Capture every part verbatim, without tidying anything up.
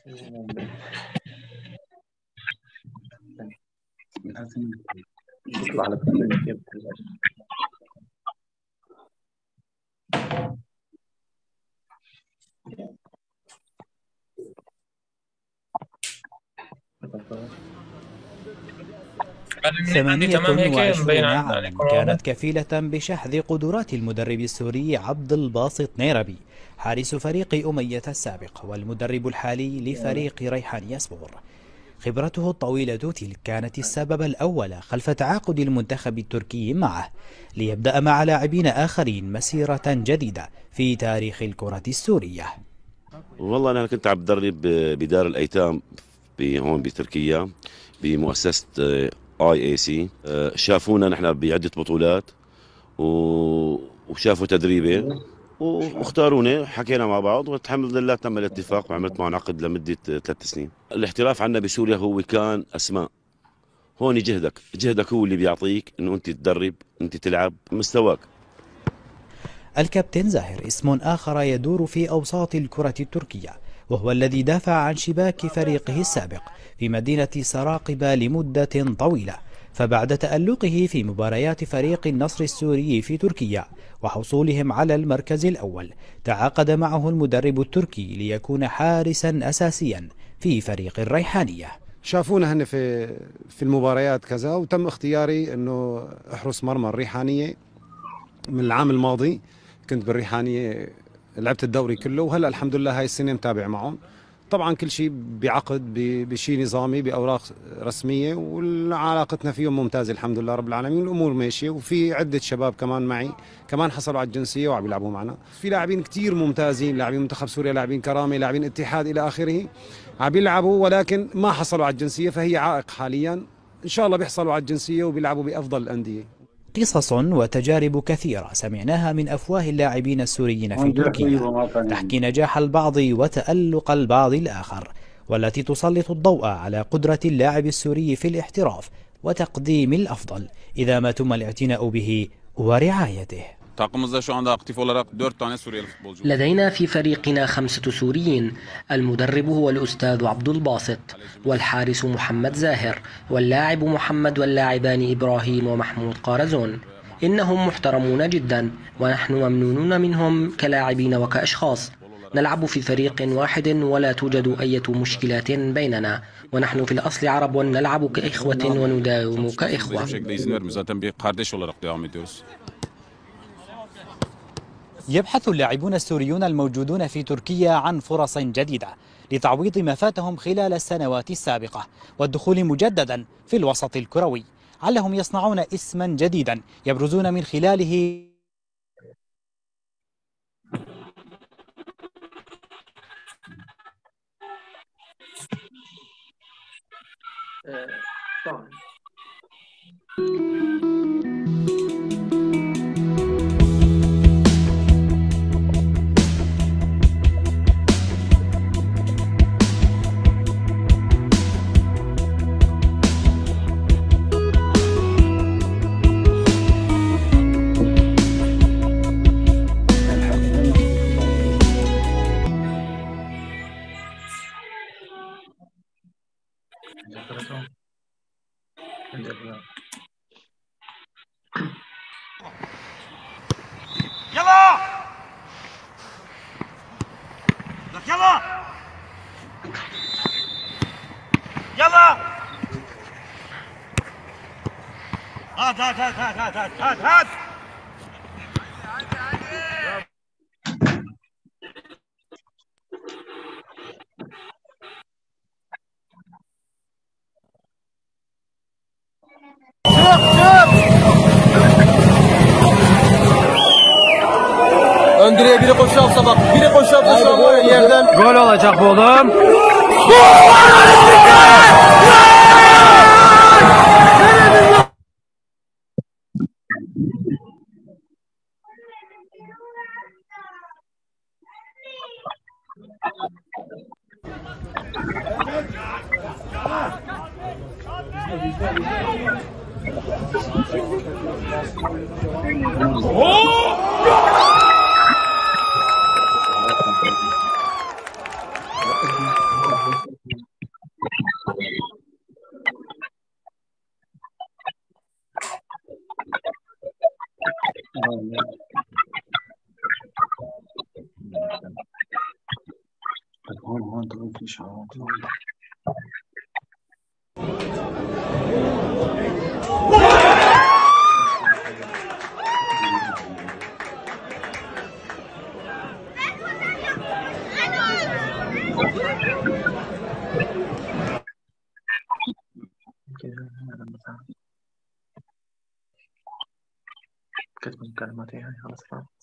ثمانية وعشرين عاما كانت كفيلة بشحذ قدرات المدرب السوري عبد الباسط نيربي حارس فريق أمية السابق والمدرب الحالي لفريق ريحانية سبور. خبرته الطويلة تلك كانت السبب الأول خلف تعاقد المنتخب التركي معه ليبدأ مع لاعبين آخرين مسيرة جديدة في تاريخ الكرة السورية. والله أنا كنت عم بدرب بدار الأيتام هون بتركيا بمؤسسة اي اي سي. شافونا نحن بعدة بطولات وشافوا تدريبي واختاروني، حكينا مع بعض والحمد لله تم الاتفاق وعملت معه عقد لمدة ثلاث سنين. الاحتراف عندنا بسوريا هو كان أسماء، هون جهدك جهدك هو اللي بيعطيك انه انت تدرب انت تلعب مستواك. الكابتن زاهر اسم آخر يدور في أوساط الكرة التركية، وهو الذي دافع عن شباك فريقه السابق في مدينة سراقبة لمدة طويلة، فبعد تألقه في مباريات فريق النصر السوري في تركيا وحصولهم على المركز الأول تعاقد معه المدرب التركي ليكون حارسا أساسيا في فريق الريحانية. شافونا هن في في المباريات كذا وتم اختياري انه احرس مرمى الريحانية. من العام الماضي كنت بالريحانية لعبت الدوري كله، وهلا الحمد لله هاي السنة متابع معهم. طبعا كل شيء بعقد بشيء نظامي بأوراق رسمية، وعلاقتنا فيهم ممتازة الحمد لله رب العالمين. الأمور ماشية وفي عدة شباب كمان معي كمان حصلوا على الجنسية وعم يلعبوا معنا. في لاعبين كتير ممتازين، لاعبين منتخب سوريا، لاعبين كرامة، لاعبين اتحاد إلى آخره عم يلعبوا ولكن ما حصلوا على الجنسية، فهي عائق حاليا. إن شاء الله بيحصلوا على الجنسية وبيلعبوا بأفضل الأندية. قصص وتجارب كثيرة سمعناها من أفواه اللاعبين السوريين في تركيا تحكي نجاح البعض وتألق البعض الآخر، والتي تسلط الضوء على قدرة اللاعب السوري في الاحتراف وتقديم الأفضل إذا ما تم الاعتناء به ورعايته. لدينا في فريقنا خمسة سوريين، المدرب هو الأستاذ عبد الباسط، والحارس محمد زاهر، واللاعب محمد، واللاعبان إبراهيم ومحمود قارزون. إنهم محترمون جدا ونحن ممنونون منهم كلاعبين وكأشخاص. نلعب في فريق واحد ولا توجد أي مشكلات بيننا، ونحن في الأصل عرب ونلعب كإخوة ونداوم كإخوة. يبحث اللاعبون السوريون الموجودون في تركيا عن فرص جديدة لتعويض ما فاتهم خلال السنوات السابقة والدخول مجددا في الوسط الكروي، علهم يصنعون اسما جديدا يبرزون من خلاله يلا يلا يلا هات هات هات هات هات هات هات Ön direğe biri koşarsa bak, biri koşarsa şu an yerden gol olacak bu oğlum. هون هون تقول في إشعارات. كتب الكلمات هاي خلاص.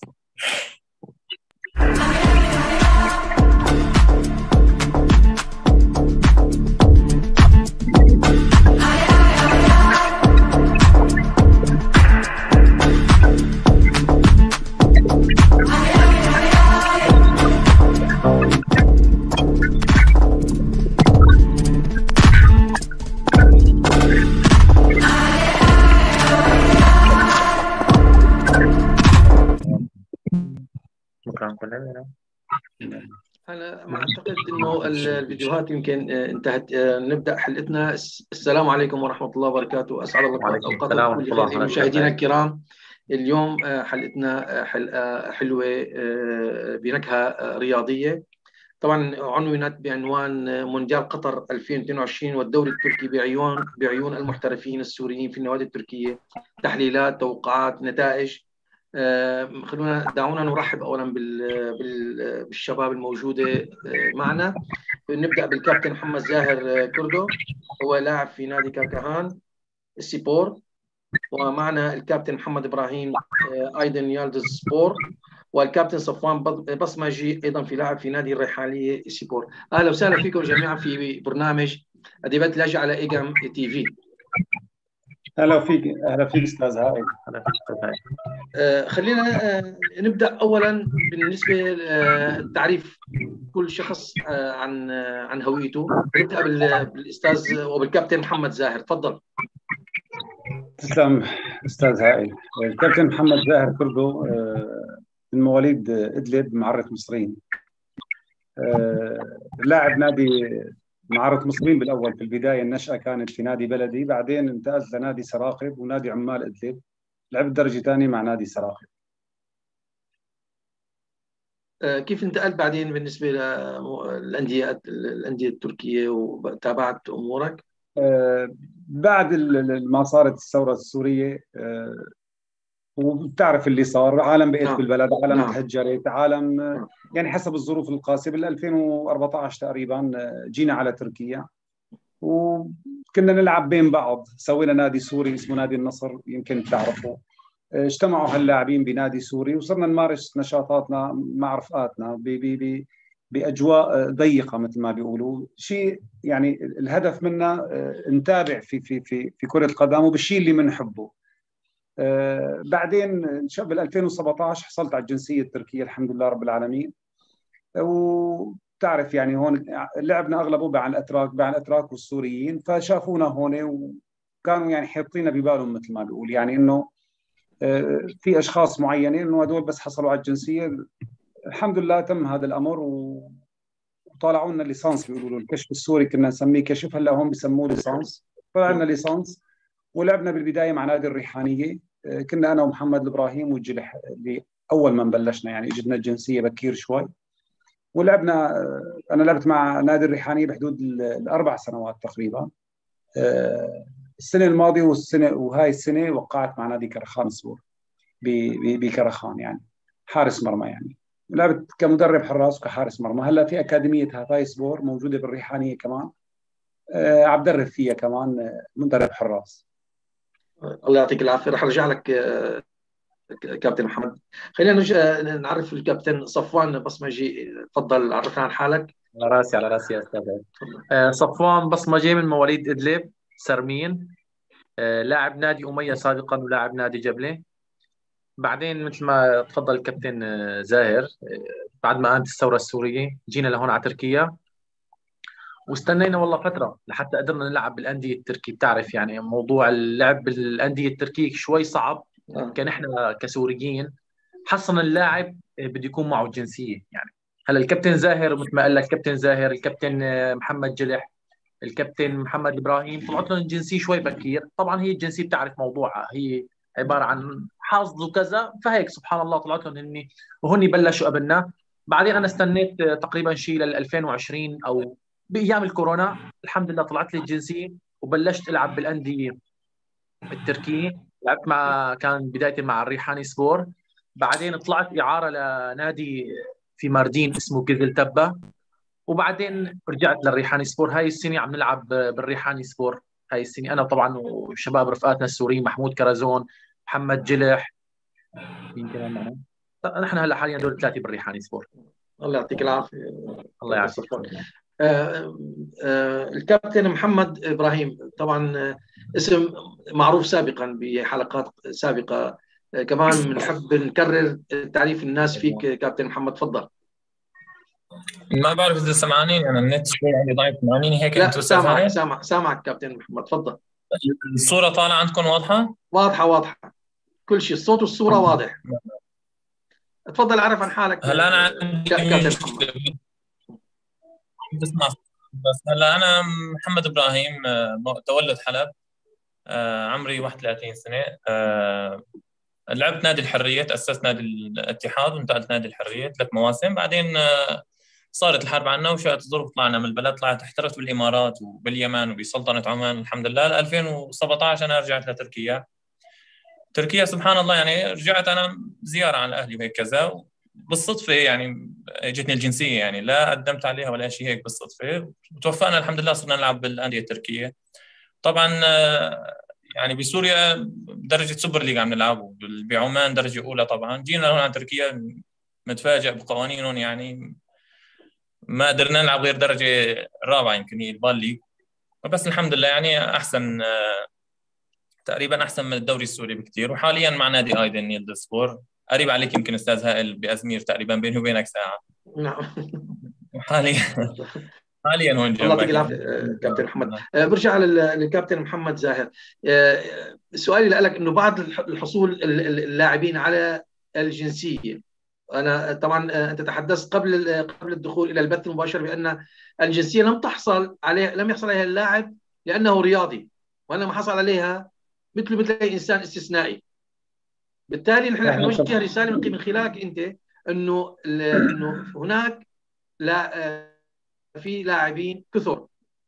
أنا ما أعتقد إنه الفيديوهات يمكن انتهت. نبدأ حلقتنا. السلام عليكم ورحمة الله وبركاته. أسعد الله أوقاتكم كل خير مشاهدينا الكرام. اليوم حلقتنا حلقة حلوة بنكهة رياضية. طبعا عنونت بعنوان مونديال قطر ألفين واثنين وعشرين والدوري التركي بعيون بعيون المحترفين السوريين في النوادي التركية. تحليلات، توقعات، نتائج. آه خلونا دعونا نرحب اولا بالشباب الموجوده معنا. نبدا بالكابتن محمد زاهر كردو، هو لاعب في نادي كاكاهان السيبور، ومعنا الكابتن محمد ابراهيم آه ايضا يالدز سبور، والكابتن صفوان بصمجي ايضا في لاعب في نادي الريحانيه السيبور. اهلا وسهلا فيكم جميعا في برنامج اديبات لاجئ على ايجام تي في. اهلا فيك اهلا فيك استاذ هائل. اهلا فيك استاذ هائل. آه خلينا آه نبدا اولا بالنسبه للتعريف كل شخص آه عن آه عن هويته. نبدا بالاستاذ وبالكابتن محمد زاهر، تفضل. تسلم استاذ هائل. الكابتن محمد زاهر كردو آه من مواليد ادلب معرة مصرين. آه لاعب نادي معارة مصرين بالأول. في البداية النشأة كانت في نادي بلدي، بعدين انتقلت لنادي سراقب ونادي عمال إدلب. لعبت درجة ثانية مع نادي سراقب. كيف انتقلت بعدين بالنسبة للأندية الأندية التركية وتابعت أمورك؟ بعد ما صارت الثورة السورية وبتعرف اللي صار، عالم بقيت نعم. بالبلد، عالم نعم. تهجرت، عالم نعم. يعني حسب الظروف القاسية. بال ألفين وأربعة عشر تقريبا جينا على تركيا وكنا نلعب بين بعض. سوينا نادي سوري اسمه نادي النصر، يمكن تعرفوا. اجتمعوا هاللاعبين بنادي سوري وصرنا نمارس نشاطاتنا مع رفقاتنا بأجواء ضيقة مثل ما بيقولوا. شيء يعني الهدف منا نتابع في في في في كرة القدم وبالشيء اللي بنحبه. آه بعدين بال ألفين وسبعة عشر حصلت على الجنسيه التركيه الحمد لله رب العالمين. وتعرف يعني هون لعبنا اغلبه مع الاتراك مع الاتراك والسوريين، فشافونا هون وكانوا يعني حاطين ببالهم مثل ما بيقول يعني انه آه في اشخاص معينين انه هذول بس حصلوا على الجنسيه. الحمد لله تم هذا الامر وطالعوا لنا ليسانس، بيقولوا له الكشف السوري كنا نسميه كشف، هلا هم بسموه ليسانس. طلع لنا ليسانس ولعبنا بالبدايه مع نادي الريحانيه. كنا انا ومحمد ابراهيم والجلح اللي اول ما بلشنا، يعني اجتنا الجنسيه بكير شوي. ولعبنا، انا لعبت مع نادي الريحانيه بحدود الاربع سنوات تقريبا. السنه الماضيه والسنه وهاي السنه وقعت مع نادي كرخان سبور بكرخان، يعني حارس مرمى. يعني لعبت كمدرب حراس وكحارس مرمى. هلا في اكاديميه هاتاي سبور موجوده بالريحانيه كمان، عم بدرب فيها كمان مدرب حراس. الله يعطيك العافيه. رح ارجع لك كابتن محمد. خلينا نرجع نعرف الكابتن صفوان بصمجي، تفضل عرفنا عن حالك. على راسي على راسي يا استاذ. صفوان بصمجي من مواليد ادلب سرمين، لاعب نادي اميه سابقا ولاعب نادي جبله. بعدين مثل ما تفضل الكابتن زاهر، بعد ما قامت الثوره السوريه جينا لهون على تركيا واستنينا والله فتره لحتى قدرنا نلعب بالانديه التركيه. بتعرف يعني موضوع اللعب بالانديه التركيه شوي صعب. كان احنا كسوريين حصلنا اللاعب بده يكون معه الجنسيه. يعني هلا الكابتن زاهر مثل ما قال لك الكابتن زاهر، الكابتن محمد جلح، الكابتن محمد ابراهيم، طلعت لهم الجنسيه شوي بكير. طبعا هي الجنسيه بتعرف موضوعها، هي عباره عن حظ وكذا، فهيك سبحان الله طلعت لهم هني وهن بلشوا قبلنا. بعدين انا استنيت تقريبا شيء لل ألفين وعشرين او بايام الكورونا، الحمد لله طلعت لي الجنسيه وبلشت العب بالانديه التركيه. لعبت مع كان بدايتي مع الريحاني سبور، بعدين طلعت اعاره لنادي في ماردين اسمه كزل تبة، وبعدين رجعت للريحاني سبور. هاي السنه عم نلعب بالريحاني سبور هاي السنه، انا طبعا وشباب رفقاتنا السوريين، محمود كرزون، محمد جلح، مين كمان معنا. نحن هلا حاليا دول ثلاثه بالريحاني سبور. الله يعطيك العافيه. الله يعافيك. آه آه الكابتن محمد ابراهيم، طبعا آه اسم معروف سابقا بحلقات سابقه، آه كمان بنحب نكرر تعريف الناس فيك. كابتن محمد تفضل. ما بعرف اذا سمعانين، انا النت شوي عندي ضعيف، سمعانيني هيك؟ لا انتوا سامعك سامع سامعك كابتن محمد تفضل. الصوره طالعه عندكم واضحه؟ واضحه واضحه كل شيء، الصوت والصوره واضح. تفضل اعرف عن حالك. هلا انا عندي كابتن محمد بسمع بس. هلا انا محمد ابراهيم، تولد حلب، عمري واحد وثلاثين سنه. لعبت نادي الحريه، تاسست نادي الاتحاد وانتقلت نادي الحريه ثلاث مواسم، بعدين صارت الحرب عنا وشاءت الظروف طلعنا من البلد. طلعت احترفت بالامارات وباليمن وبسلطنه عمان الحمد لله. ألفين وسبعطعش انا رجعت لتركيا. تركيا سبحان الله يعني رجعت انا زياره على اهلي وهيك كذا، بالصدفه يعني اجتني الجنسيه، يعني لا قدمت عليها ولا شيء، هيك بالصدفه وتوفقنا الحمد لله، صرنا نلعب بالانديه التركيه. طبعا يعني بسوريا درجه سوبر ليج عم نلعب، بعمان درجه اولى. طبعا جينا هون على تركيا متفاجئ بقوانينهم، يعني ما قدرنا نلعب غير درجه رابعه يمكن هي البال ليج، بس الحمد لله يعني احسن، تقريبا احسن من الدوري السوري بكثير. وحاليا مع نادي ايدن يلدز سبور، قريب عليك يمكن استاذ هائل بازمير، تقريبا بيني وبينك ساعه. نعم. حاليا حاليا هون جنبك. الله يعطيك العافيه كابتن محمد. برجع للكابتن محمد زاهر، سؤالي لك انه بعد الحصول اللاعبين على الجنسيه، انا طبعا انت تحدثت قبل قبل الدخول الى البث المباشر بان الجنسيه لم تحصل عليها لم يحصل عليها اللاعب لانه رياضي، وانما حصل عليها مثله مثل اي انسان استثنائي. بالتالي نحن رح نوجه رساله من خلالك انت انه انه هناك لا في لاعبين كثر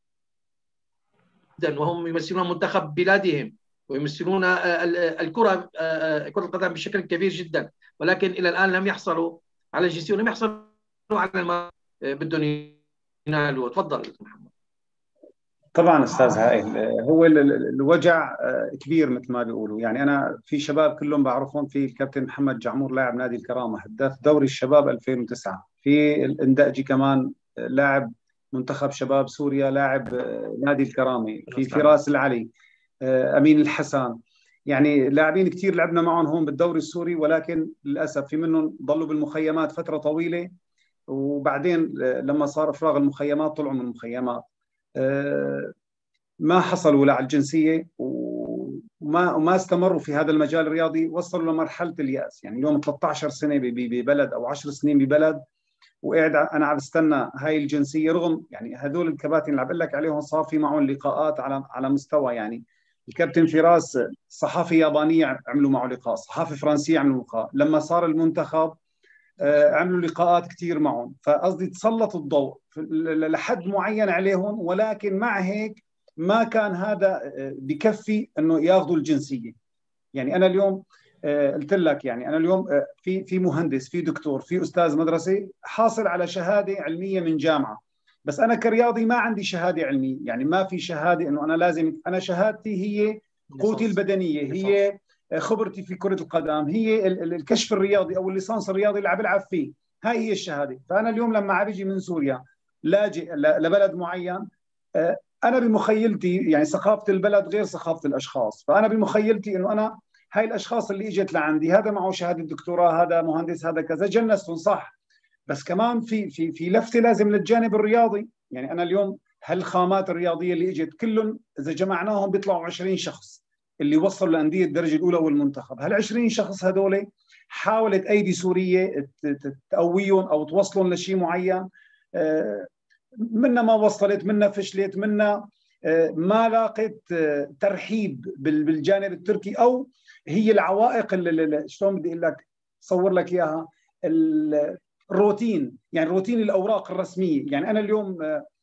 جدا وهم يمثلون منتخب بلادهم ويمثلون الكره كره القدم بشكل كبير جدا، ولكن الى الان لم يحصلوا على الجنسيه ولم يحصلوا على الم... بدهم ينالوا. تفضل محمد. طبعا استاذ هائل، هو الوجع كبير مثل ما بيقولوا. يعني انا في شباب كلهم بعرفهم، في الكابتن محمد جعمور لاعب نادي الكرامه، هداف دوري الشباب ألفين وتسعة، في الانداجي كمان لاعب منتخب شباب سوريا، لاعب نادي الكرامه، في فراس العلي، امين الحسن، يعني لاعبين كثير لعبنا معهم هون بالدوري السوري، ولكن للاسف في منهم ضلوا بالمخيمات فتره طويله، وبعدين لما صار افراغ المخيمات طلعوا من المخيمات، ما حصلوا لا على الجنسيه وما وما استمروا في هذا المجال الرياضي، وصلوا لمرحله الياس. يعني اليوم ثلاثة عشر سنه ببلد او عشر سنين ببلد، وقاعد انا عم بستنى هاي الجنسيه، رغم يعني هذول الكباتن اللي عم بقول لك عليهم صار في معهم لقاءات على على مستوى، يعني الكابتن فراس صحافه يابانيه عملوا معه لقاء، صحافه فرنسيه عملوا لقاء، لما صار المنتخب عملوا لقاءات كثير معهم. فقصدي تسلط الضوء لحد معين عليهم، ولكن مع هيك ما كان هذا بكفي انه ياخذوا الجنسيه. يعني انا اليوم قلت لك، يعني انا اليوم في في مهندس، في دكتور، في استاذ مدرسه حاصل على شهاده علميه من جامعه، بس انا كرياضي ما عندي شهاده علميه، يعني ما في شهاده انه انا لازم، انا شهادتي هي قوتي البدنيه، هي خبرتي في كره القدم، هي الكشف الرياضي او الليسانس الرياضي اللي عم بلعب فيه، هاي هي الشهاده. فانا اليوم لما عم بيجي من سوريا لاجئ لبلد معين، انا بمخيلتي يعني ثقافه البلد غير ثقافه الاشخاص، فانا بمخيلتي انه انا هاي الاشخاص اللي اجت لعندي، هذا معه شهاده دكتوراه، هذا مهندس، هذا كذا، جنستهم صح، بس كمان في في في لفته لازم للجانب الرياضي. يعني انا اليوم هالخامات الرياضيه اللي اجت كلهم اذا جمعناهم بيطلعوا عشرين شخص اللي وصلوا لانديه الدرجه الاولى والمنتخب. هال عشرين شخص هذول حاولت ايدي سوريه تقويهم او توصلهم لشيء معين، منا ما وصلت، منا فشلت، منا ما لاقت ترحيب بالجانب التركي، او هي العوائق اللي شلون بدي اقول لك صور لك اياها، الروتين، يعني روتين الاوراق الرسميه. يعني انا اليوم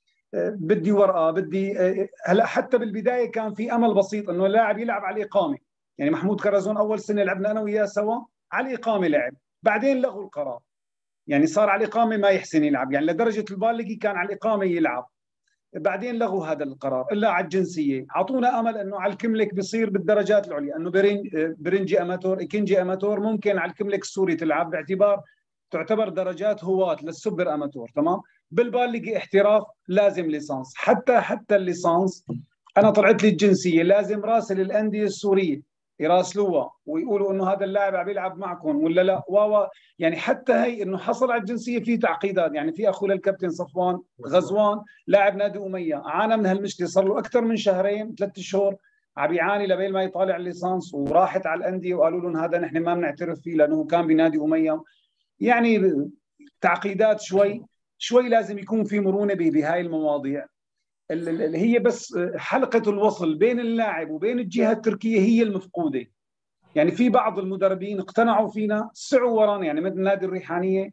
بدي ورقه، بدي هلا حتى بالبدايه كان في امل بسيط انه اللاعب يلعب على الاقامه. يعني محمود كرزون اول سنه لعبنا انا وياه سوا على الاقامه لعب، بعدين لغوا القرار، يعني صار على الاقامه ما يحسن يلعب، يعني لدرجه البالغي كان على الاقامه يلعب، بعدين لغوا هذا القرار الا على الجنسيه. اعطونا امل انه على الكملك بيصير بالدرجات العليا، انه برنجي اماتور اكنجي اماتور ممكن على الكملك السوري تلعب، باعتبار تعتبر درجات هواة للسوبر اماتور. تمام. بالبالغي احتراف لازم ليسانس، حتى حتى الليسانس انا طلعت لي الجنسيه لازم راسل الانديه السوريه يراسلوها ويقولوا انه هذا اللاعب عم يلعب معكم ولا لا، واوا يعني حتى هي انه حصل على الجنسيه في تعقيدات. يعني في اخو للكابتن صفوان غزوان لاعب نادي اميه عانى من هالمشكله، صار له اكثر من شهرين ثلاث شهور عم يعاني لبين ما يطالع الليسانس، وراحت على الانديه وقالوا لهم هذا نحن ما بنعترف فيه لانه كان بنادي اميه. يعني تعقيدات شوي شوي لازم يكون في مرونه بهاي المواضيع اللي هي بس حلقه الوصل بين اللاعب وبين الجهه التركيه هي المفقوده. يعني في بعض المدربين اقتنعوا فينا سعوا ورانا، يعني مثل نادي الريحانيه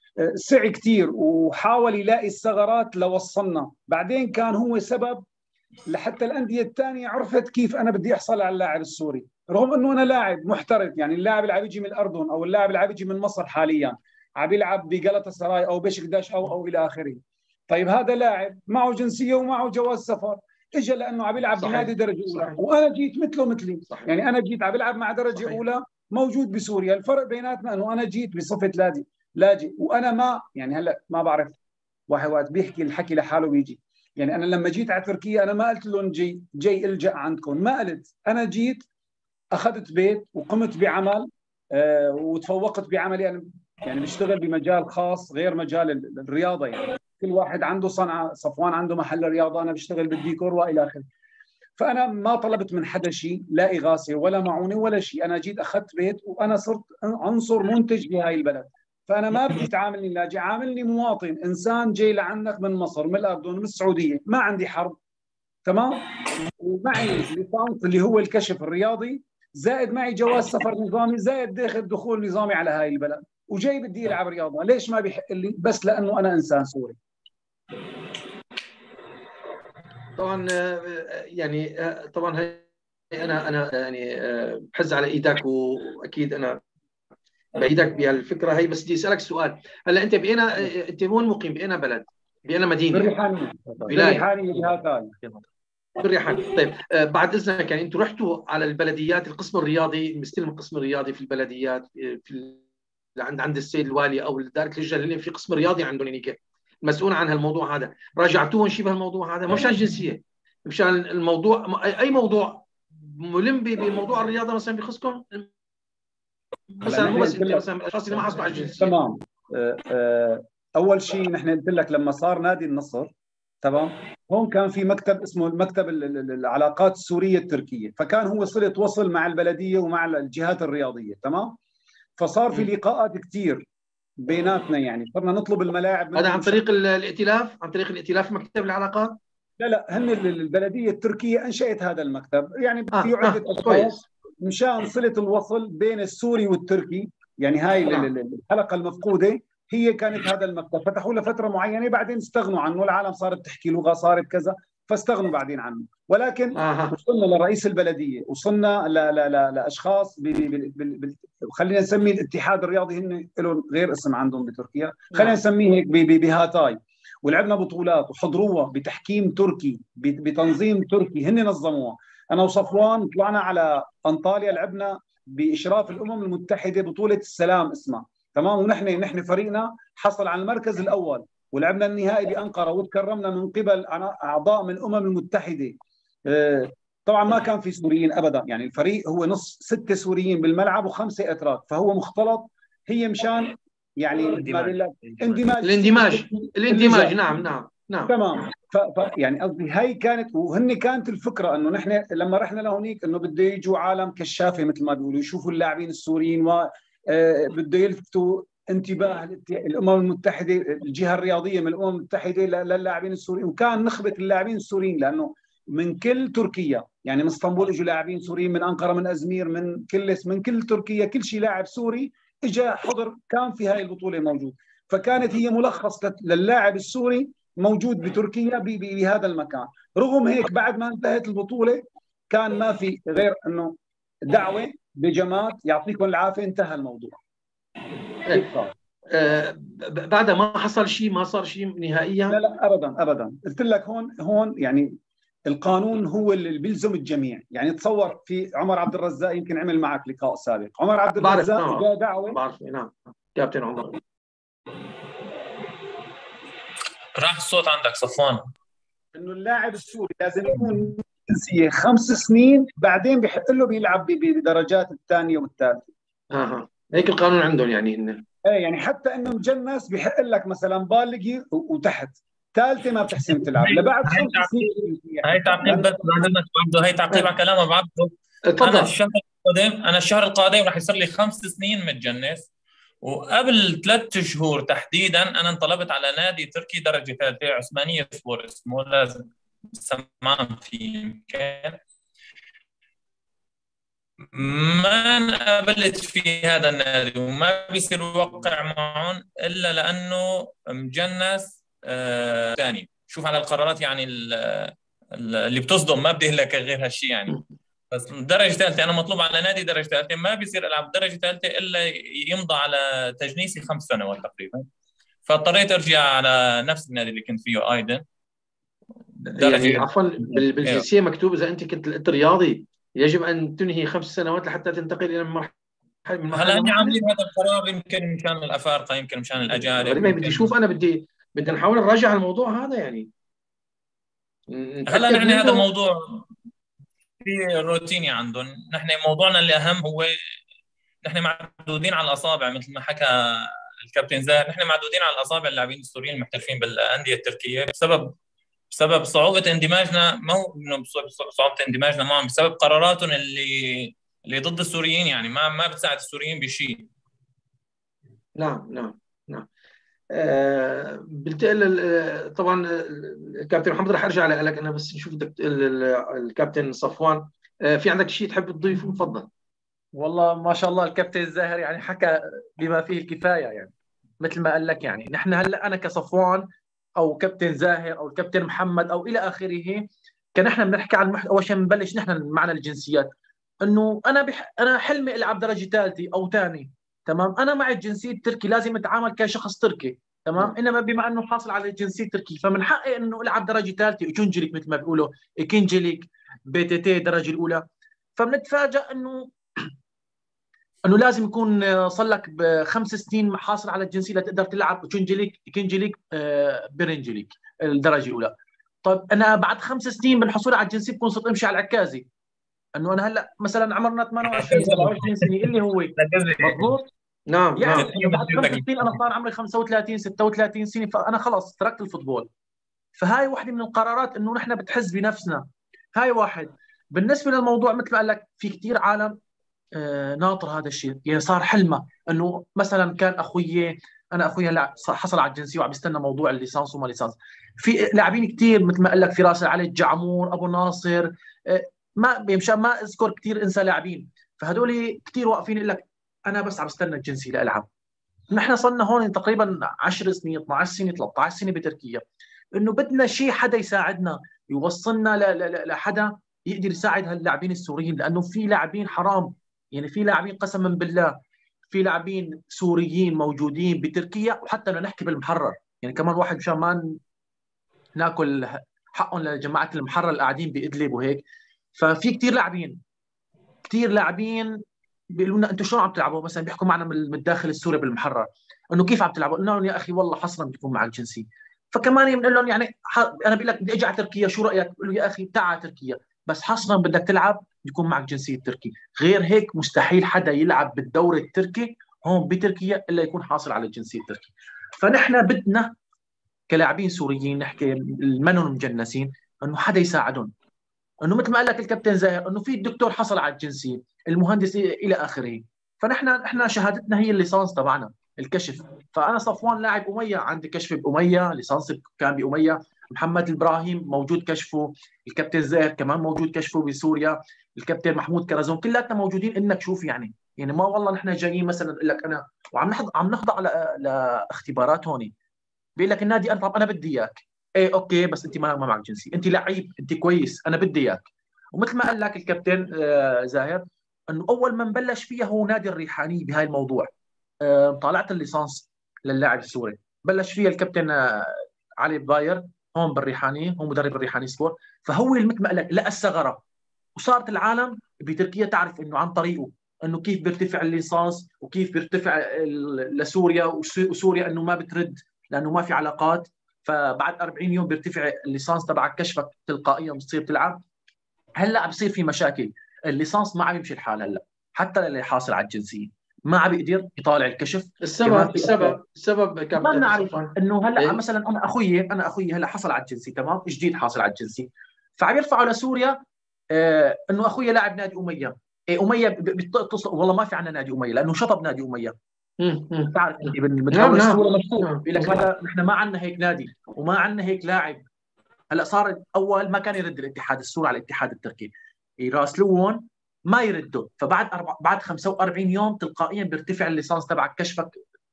سعي كثير وحاول يلاقي الثغرات لوصلنا، بعدين كان هو سبب لحتى الانديه الثانيه عرفت كيف انا بدي احصل على اللاعب السوري، رغم انه انا لاعب محترف. يعني اللاعب اللي عم يجي من الاردن او اللاعب اللي عم يجي من مصر حاليا عم يلعب بجلطة سراي او بشكداش او او الى اخره. طيب هذا لاعب معه جنسيه ومعه جواز سفر، اجى لانه عم يلعب بنادي درجه اولى، وانا جيت مثله مثلي. صحيح. يعني انا جيت عم يلعب مع درجه صحيح. اولى موجود بسوريا، الفرق بيناتنا انه انا جيت بصفه لاجئ لاجئ وانا ما يعني هلا ما بعرف واحد وقت بيحكي الحكي لحاله بيجي. يعني انا لما جيت على تركيا انا ما قلت لهم جي جاي الجا عندكم، ما قلت، انا جيت اخذت بيت وقمت بعمل آه وتفوقت بعملي. انا يعني بشتغل بمجال خاص غير مجال الرياضه، يعني كل واحد عنده صنعه، صفوان عنده محل رياضه، انا بشتغل بالديكور والى اخره. فانا ما طلبت من حدا شيء، لا اغاثه ولا معونه ولا شيء، انا جيت اخذت بيت وانا صرت عنصر منتج بهاي البلد. فانا ما بدي تعاملني لاجئ، عاملني مواطن، انسان جاي لعندك من مصر من الاردن من السعوديه، ما عندي حرب. تمام. ومعي ليسانس اللي هو الكشف الرياضي، زائد معي جواز سفر نظامي، زائد داخل دخول نظامي على هاي البلد، وجاي بدي العب رياضه. ليش ما بيحق لي؟ بس لانه انا انسان سوري. طبعا يعني طبعا انا انا يعني بحز على ايدك، واكيد انا بايدك بهالفكره هي. بس بدي اسالك سؤال، هلا انت باينا انت وين مقيم؟ باينا بلد؟ باينا مدينه؟ بالريحانيه. بالريحانيه بهاتاي. بالريحانيه. طيب بعد اذنك، يعني انتم رحتوا على البلديات، القسم الرياضي مستلم القسم الرياضي في البلديات في عند عند السيد الوالي او دائره اللجنه اللي في قسم رياضي عندهم هنيك مسؤول عن هالموضوع هذا، راجعتوهم شيء بهالموضوع هذا؟ مشان الجنسيه، مشان الموضوع، اي موضوع ملم بموضوع الرياضه مثلا بخصكم مثلا، هو بس انت مثلا الاشخاص اللي ما حصلوا على الجنسيه. تمام. اول شيء نحن قلت لك لما صار نادي النصر، تمام، هون كان في مكتب اسمه المكتب العلاقات السوريه التركيه، فكان هو صله وصل مع البلديه ومع الجهات الرياضيه. تمام. فصار في لقاءات كثير بيناتنا، يعني صرنا نطلب الملاعب. هذا عن طريق الائتلاف؟ عن طريق الائتلاف مكتب العلاقات؟ لا لا، هن البلديه التركيه انشات هذا المكتب، يعني آه في عده آه اشخاص مشان صله الوصل بين السوري والتركي. يعني هاي آه. الحلقه المفقوده هي كانت هذا المكتب، فتحوا له فتره معينه بعدين استغنوا عنه، العالم صارت تحكي لغه، صارت كذا، فاستغنوا بعدين عنه. ولكن آه. وصلنا لرئيس البلديه، وصلنا ل ل ل لاشخاص خلينا نسميه الاتحاد الرياضي، هن لهم غير اسم عندهم بتركيا، خلينا نسميه هيك بهاتاي، ولعبنا بطولات وحضروها بتحكيم تركي بتنظيم تركي، هن نظموها. انا وصفوان طلعنا على انطاليا، لعبنا باشراف الامم المتحده بطوله السلام اسمها، تمام، ونحن نحن فريقنا حصل على المركز الاول، ولعبنا النهائي بانقره وتكرمنا من قبل اعضاء من الامم المتحده. طبعا ما كان في سوريين ابدا، يعني الفريق هو نص ستة سوريين بالملعب وخمسه اتراك، فهو مختلط، هي مشان يعني اندماج اندماج الاندماج الاندماج نعم نعم نعم تمام. ف يعني قصدي هي كانت، وهن كانت الفكره انه نحن لما رحنا لهونيك انه بده يجوا عالم كشافه مثل ما بيقولوا، يشوفوا اللاعبين السوريين، و بده يلفتوا انتباه الامم المتحده، الجهه الرياضيه من الامم المتحده للاعبين السوريين، وكان نخبه اللاعبين السوريين لانه من كل تركيا، يعني من اسطنبول اجوا لاعبين سوريين، من انقره، من ازمير، من كلس، من كل تركيا، كل شيء لاعب سوري اجى حضر كان في هاي البطوله موجود، فكانت هي ملخص للاعب السوري موجود بتركيا بهذا المكان. رغم هيك بعد ما انتهت البطوله كان ما في غير انه دعوه بجماعه يعطيكم العافيه، انتهى الموضوع. آه بعد ما حصل شيء، ما صار شيء نهائيا. لا لا ابدا ابدا، قلت لك هون هون يعني القانون هو اللي بيلزم الجميع. يعني تصور في عمر عبد الرزاق، يمكن عمل معك لقاء سابق، عمر عبد الرزاق جاء دعوه. بعرف نعم كابتن عمر. راح الصوت عندك صفوان. انه اللاعب السوري لازم يكون جنسيه خمس سنين، بعدين بحق له بيلعب بدرجات الثانيه والثالثه. اها هيك القانون عندهم يعني هن. ايه يعني حتى انه مجنس بحق لك مثلا بالغي وتحت، ثالثه ما بتحسن تلعب لبعد خمس سنين. هاي تعقيب بس بعد هاي تعقيب على كلامه بعده. انا الشهر القادم انا الشهر القادم راح يصير لي خمس سنين متجنس، وقبل ثلاث شهور تحديدا انا انطلبت على نادي تركي درجه ثالثه عثمانيه سبور اسمه، لازم سمعان في يمكن، ما انقبلت في هذا النادي وما بيصير يوقع معهم الا لانه مجنس آه ثاني. شوف على القرارات يعني اللي بتصدم، ما بدي لك غير هالشيء يعني. بس درجه ثالثه انا مطلوب على نادي درجه ثالثه، ما بيصير العب درجه ثالثه الا يمضى على تجنيسي خمس سنوات تقريبا. فاضطريت ارجع على نفس النادي اللي كنت فيه ايضا. يعني عفوا بالجنسيه مكتوب اذا انت كنت انت رياضي يجب ان تنهي خمس سنوات لحتى تنتقل الى مرحله. هلا اني عاملين هذا القرار يمكن مشان الافارقه، يمكن مشان الاجانب. بدي اشوف انا بدي بدي نحاول نراجع الموضوع هذا يعني. هلا نحن هذا الموضوع في روتيني عندهم. نحن موضوعنا اللي اهم هو نحن معدودين على الاصابع مثل ما حكى الكابتن زاهر. نحن معدودين على الاصابع اللاعبين السوريين المحترفين بالانديه التركيه بسبب بسبب صعوبه اندماجنا، ما هو انه صعوبه اندماجنا معهم، بسبب قراراتهم اللي اللي ضد السوريين، يعني ما ما بتساعد السوريين بشيء. نعم نعم نعم. آه بالتالي طبعا الكابتن محمد راح ارجع لك انا، بس نشوف الكابتن صفوان آه في عندك شيء تحب تضيفه؟ تفضل. والله ما شاء الله الكابتن الزاهر يعني حكى بما فيه الكفايه، يعني مثل ما قال لك. يعني نحن هلا انا كصفوان او كابتن زاهر او الكابتن محمد او الى اخره، كان احنا بنحكي عن المحتوى. اول شيء بنبلش نحن معنا الجنسيات، انه انا بح... انا حلمي العب درجه ثالثه او ثاني، تمام. انا مع الجنسيه التركي لازم اتعامل كشخص تركي، تمام. انما بما انه حاصل على الجنسيه التركيه فمن حقي انه العب درجه ثالثه اكنجليك مثل ما بيقولوا، اكنجليك بي تي تي الدرجه الاولى. فبنتفاجئ انه انه لازم يكون صار لك بخمس سنين حاصل على الجنسيه لتقدر تلعب اكنجليك اكنجليك بيرنجليك الدرجه الاولى. طيب انا بعد خمس سنين من حصولي على الجنسيه بكون صرت امشي على العكازي، انه انا هلا مثلا عمرنا ثمانية وعشرين سبعة وعشرين سنه اللي هو مضبوط. نعم يعني نعم. بعد خمس سنين انا صار عمري خمسة وثلاثين ستة وثلاثين سنه، فانا خلص تركت الفوتبول. فهاي واحده من القرارات انه نحن بتحس بنفسنا. هاي واحد. بالنسبه للموضوع مثل ما قال لك في كثير عالم آه ناطر هذا الشيء، يعني صار حلمه انه مثلا كان اخوي انا اخوي هلا حصل على الجنسيه وعم يستنى موضوع الليسانس وما ليسانس. في لاعبين كثير مثل ما قال لك فراس علي الجعمور، ابو ناصر، آه ما مشان ما اذكر كثير انسى لاعبين، فهدول كثير واقفين يقول لك انا بس عم استنى الجنسيه لالعب. نحن صرنا هون تقريبا عشر سنين اثني عشر سنه ثلاثة عشر سنه بتركيا، انه بدنا شيء حدا يساعدنا يوصلنا لحدا يقدر يساعد هاللاعبين السوريين، لانه في لاعبين حرام، يعني في لاعبين قسما بالله في لاعبين سوريين موجودين بتركيا، وحتى لو نحكي بالمحرر يعني كمان واحد مشان ما ناكل حقهم لجماعه المحرر اللي قاعدين بادلب وهيك. ففي كثير لاعبين كثير لاعبين بيقولوا لنا انتم شلون عم تلعبوا، مثلا بيحكوا معنا من الداخل السوري بالمحرر انه كيف عم تلعبوا، قلنا لهم يا اخي والله حصرا بيكون معك جنسي. فكمان بنقول لهم يعني انا بقول لك بدي اجي على تركيا شو رايك، بقول له يا اخي تعال على تركيا بس حصرا بدك تلعب يكون معك جنسيه تركي، غير هيك مستحيل حدا يلعب بالدوري التركي هون بتركيا الا يكون حاصل على الجنسيه التركي. فنحن بدنا كلاعبين سوريين نحكي المنن مجنسين انه حدا يساعدهم، انه مثل ما قال لك الكابتن زاهر انه في الدكتور حصل على الجنسيه، المهندس الى اخره. فنحن احنا شهادتنا هي الليسانس تبعنا الكشف. فانا صفوان لاعب اميه عندي كشف باميه، ليسانس كان باميه. محمد الابراهيم موجود كشفه، الكابتن زاهر كمان موجود كشفه بسوريا، الكابتن محمود كرزون، كلاتنا موجودين انك شوف يعني يعني ما والله نحن جايين مثلا اقول لك انا وعم نخضع عم نخضع لاختبارات هون، بيقول لك النادي انا طب انا بدي اياك، ايه اوكي بس انت ما, ما معك جنسيه، انت لعيب انت كويس انا بدي اياك. ومثل ما قال لك الكابتن آه زاهر انه اول ما نبلش فيها هو نادي الريحاني بهاي الموضوع. آه طالعت الليسانس للاعب السوري بلش فيها الكابتن آه علي باير هون بالريحاني، هو مدرب الريحاني سبور. فهو مثل ما قال لك لقى الثغره، وصارت العالم بتركيا تعرف انه عن طريقه انه كيف بيرتفع الليسانس وكيف بيرتفع لسوريا، وسوريا انه ما بترد لانه ما في علاقات. فبعد أربعين يوم بيرتفع الليسانس تبعك كشفك تلقائيا بتصير تلعب. هلا عم بصير في مشاكل، الليسانس ما عم يمشي الحال هلا، حتى للي حاصل على الجنسيه ما عم بيقدر يطالع الكشف. السبب السبب السبب كابتن ما بنعرف انه هلا إيه؟ مثلا انا اخوي انا اخوي هلا حصل على الجنسيه تمام، جديد حاصل على الجنسيه، فعم يرفعوا لسوريا آه انه اخوي لاعب نادي اميه. إيه اميه بتصل والله ما في عندنا نادي اميه لانه شطب نادي اميه. بتعرف انت بالدوري السوري مشهور بيقول لك هذا نحن ما عندنا هيك نادي وما عندنا هيك لاعب. هلا صار اول ما كان يرد الاتحاد السوري على الاتحاد التركي يراسلوهم ما يردوا، فبعد أربع... بعد خمسة وأربعين يوم تلقائيا بيرتفع الليسانس تبعك كشفك